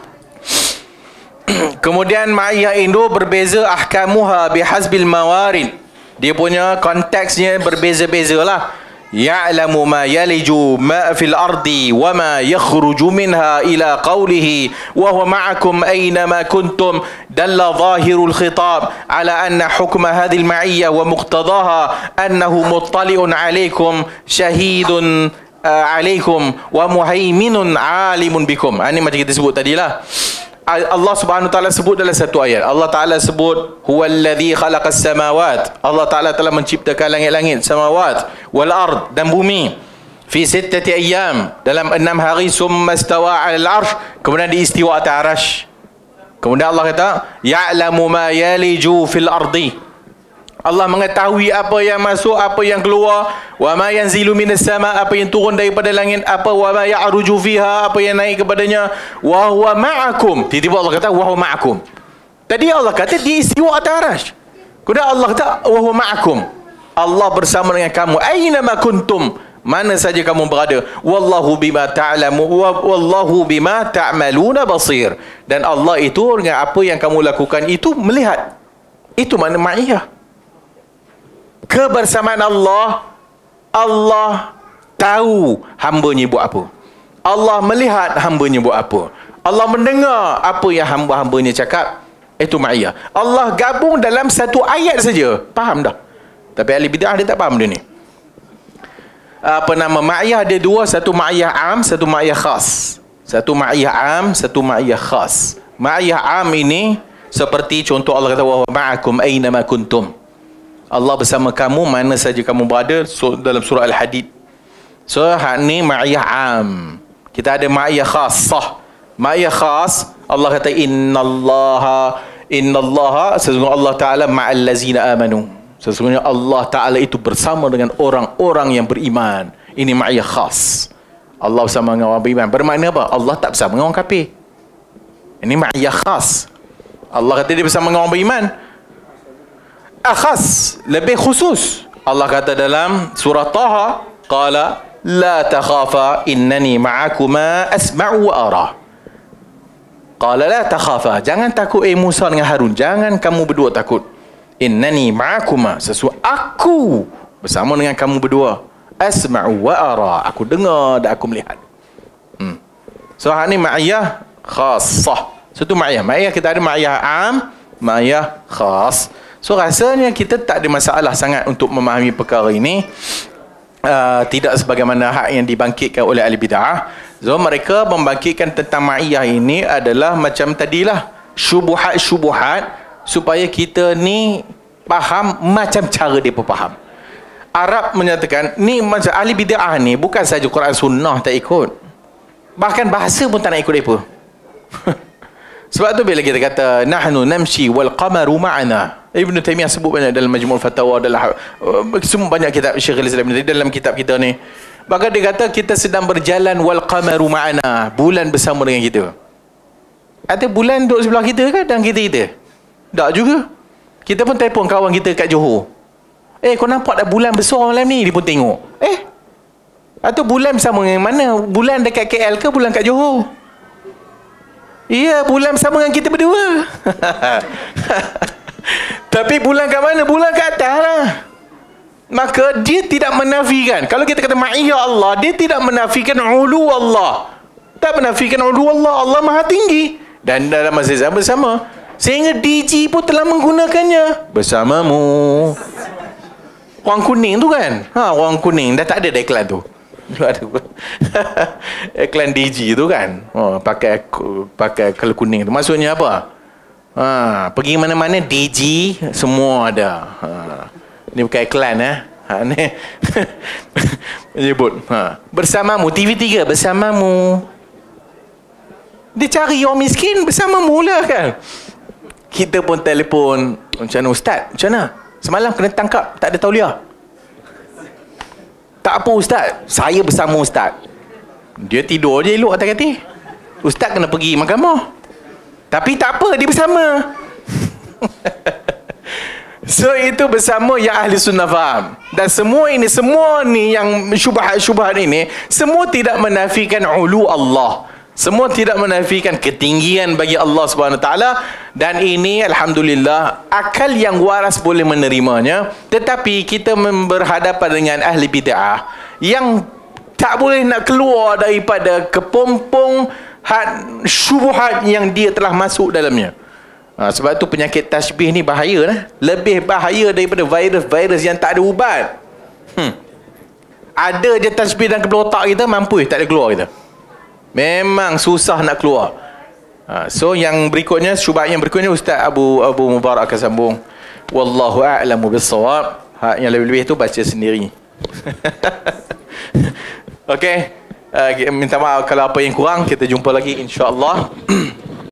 Kemudian ma'iyah itu berbeza ahkamuha bihasbil mawarid. Dia punya konteksnya berbeza-beza lah. Ya'lamu ma yaliju ma fil ardi wa ma yakhruju minha ila qawlihi wa huwa ma'akum aynama kuntum, dalla zahirul khitab ala anna hukma hadhihi al-ma'iyyah wa muqtadaha annahu muttali'un 'alaykum shahidun uh, 'alaykum wa muhaiminun 'alimun bikum. Ini macam kita sebut tadilah. Allah Subhanahu wa taala sebut dalam satu ayat. Allah Taala sebut huwallazi khalaqas samawat. Allah Taala telah menciptakan langit-langit, samawat, wal ard, dan bumi. Fi sittati ayyam, dalam enam hari, summa istawa 'alal 'arsy, kemudian diistiwa atas arasy. Kemudian Allah kata ya'lamu ma yaliju fil ardi. Allah mengetahui apa yang masuk, apa yang keluar. Wa ma yanzilu minas sama, apa yang turun daripada langit, apa wa ma ya'ruju fiha, apa yang naik kepadanya. Wa huwa ma'akum. Tiba-tiba Allah kata wa huwa ma'akum. Tadi Allah kata dia istiwa atas arasy. Kemudian Allah kata wa huwa ma'akum. Allah bersama dengan kamu. Aina ma kuntum, mana saja kamu berada. Wallahu bima ta'lamu wallahu bima ta'maluna basir. Dan Allah itu dengan apa yang kamu lakukan itu melihat. Itu makna ma'iyah. Kebersamaan Allah. Allah tahu hamba-Nya buat apa. Allah melihat hamba-Nya buat apa. Allah mendengar apa yang hamba-hamba-Nya cakap. Itu ma'iyah. Allah gabung dalam satu ayat saja. Faham dah? Tapi ahli bid'ah dia tak faham dia ni. Apa nama ma'iyah dia dua, satu ma'iyah am, satu ma'iyah khas. Satu ma'iyah am, satu ma'iyah khas. Ma'iyah am ini seperti contoh Allah kata wa ma'akum aina ma kuntum. Allah bersama kamu mana saja kamu berada, so, dalam surah Al-Hadid. So hak ni ma'iyah am. Kita ada ma'iyah khassah. Ma'iyah khas, Allah kata innallaha innallaha sesungguhnya Allah Ta'ala ma'al lazina amanu. Sesungguhnya Allah Ta'ala itu bersama dengan orang-orang yang beriman. Ini ma'iyah khas. Allah bersama dengan orang beriman. Bermakna apa? Allah tak bersama dengan orang kafir. Ini ma'iyah khas. Allah kata dia bersama dengan orang beriman. Akhas, lebih khusus. Allah kata dalam surah Taha, qala la takhafa innani ma'akuma asma'u wa ara. Qala la takhafa, jangan takut eh Musa dengan Harun, jangan kamu berdua takut. Innani ma'akuma, sesuatu aku bersama dengan kamu berdua. Asma'u wa ara, aku dengar dan aku melihat. Hmm. So ini ma'iyah khassah. Satu ma'iyah. Ma'iyah kita ada ma'iyah am, ma'iyah khas. So rasanya kita tak ada masalah sangat untuk memahami perkara ini. Uh, tidak sebagaimana hak yang dibangkitkan oleh ahli bid'ah. So mereka membangkitkan tentang ma'iyah ini adalah macam tadilah, syubuhat-syubuhat supaya kita ni faham macam cara dia faham. Arab menyatakan ni macam ahli bid'ah ni bukan saja Quran sunnah tak ikut, bahkan bahasa pun tak nak ikut mereka. Sebab tu bila kita kata nahnu namshi wal qamaru ma'ana, Ibn Taimiyah sebut banyak dalam Majmu' Fatawa, dalam semua banyak kitab Syekhul Islam dalam kitab kita ni. Maka dia kata kita sedang berjalan wal qamaru ma'ana, bulan bersama dengan kita. Ada bulan duduk sebelah kita kan dan kita kita? Tak juga. Kita pun telefon kawan kita kat Johor. Eh, kau nampak dah bulan besar malam ni? Dia pun tengok. Eh, atau bulan bersama dengan mana? Bulan dekat K L ke bulan kat Johor? Iya, bulan bersama dengan kita berdua. Tapi bulan kat mana? Bulan kat atas lah. Maka dia tidak menafikan. Kalau kita kata ma'iyah Allah, dia tidak menafikan ulu Allah. Tak menafikan ulu Allah. Allah maha tinggi. Dan dalam masa yang bersama. Sehingga D J pun telah menggunakannya. Bersamamu. Orang kuning tu kan? Ha, orang kuning. Dah tak ada dah iklan tu. Iklan D J tu kan, oh, pakai pakai kalau kuning tu maksudnya apa? Ha, pergi mana-mana D J semua ada. Ha, ni bukan iklan eh. Ha, ni menyebut ha, bersamamu T V tiga bersamamu. Dia cari orang miskin bersama mula kan. Kita pun telefon, macam mana ustaz? Macam mana? Semalam kena tangkap, tak ada tauliah. Tak apa ustaz, saya bersama ustaz. Dia tidur je elok atas katil. Ustaz kena pergi mahkamah. Tapi tak apa, dia bersama. So itu bersama yang ahli sunnah faham. Dan semua ini, semua ni yang syubhat-syubhat ini, semua tidak menafikan ulu Allah. Semua tidak menafikan ketinggian bagi Allah Subhanahu Wa Taala, dan ini alhamdulillah akal yang waras boleh menerimanya. Tetapi kita berhadapan dengan ahli bid'ah yang tak boleh nak keluar daripada kepompong had syubhat yang dia telah masuk dalamnya. Ha, sebab tu penyakit tasbih ni bahaya lah. Lebih bahaya daripada virus-virus yang tak ada ubat. Hmm. Ada je tasbih dalam kepala otak kita, mampu tak ada keluar kita. Memang susah nak keluar. Ha, so yang berikutnya, syubhat yang berikutnya Ustaz Abu Abu Mubarak akan sambung. Wallahu a'lamu bis-shawab. Ha, yang lebih-lebih tu baca sendiri. Okey. Uh, minta maaf kalau apa yang kurang. Kita jumpa lagi insya-Allah.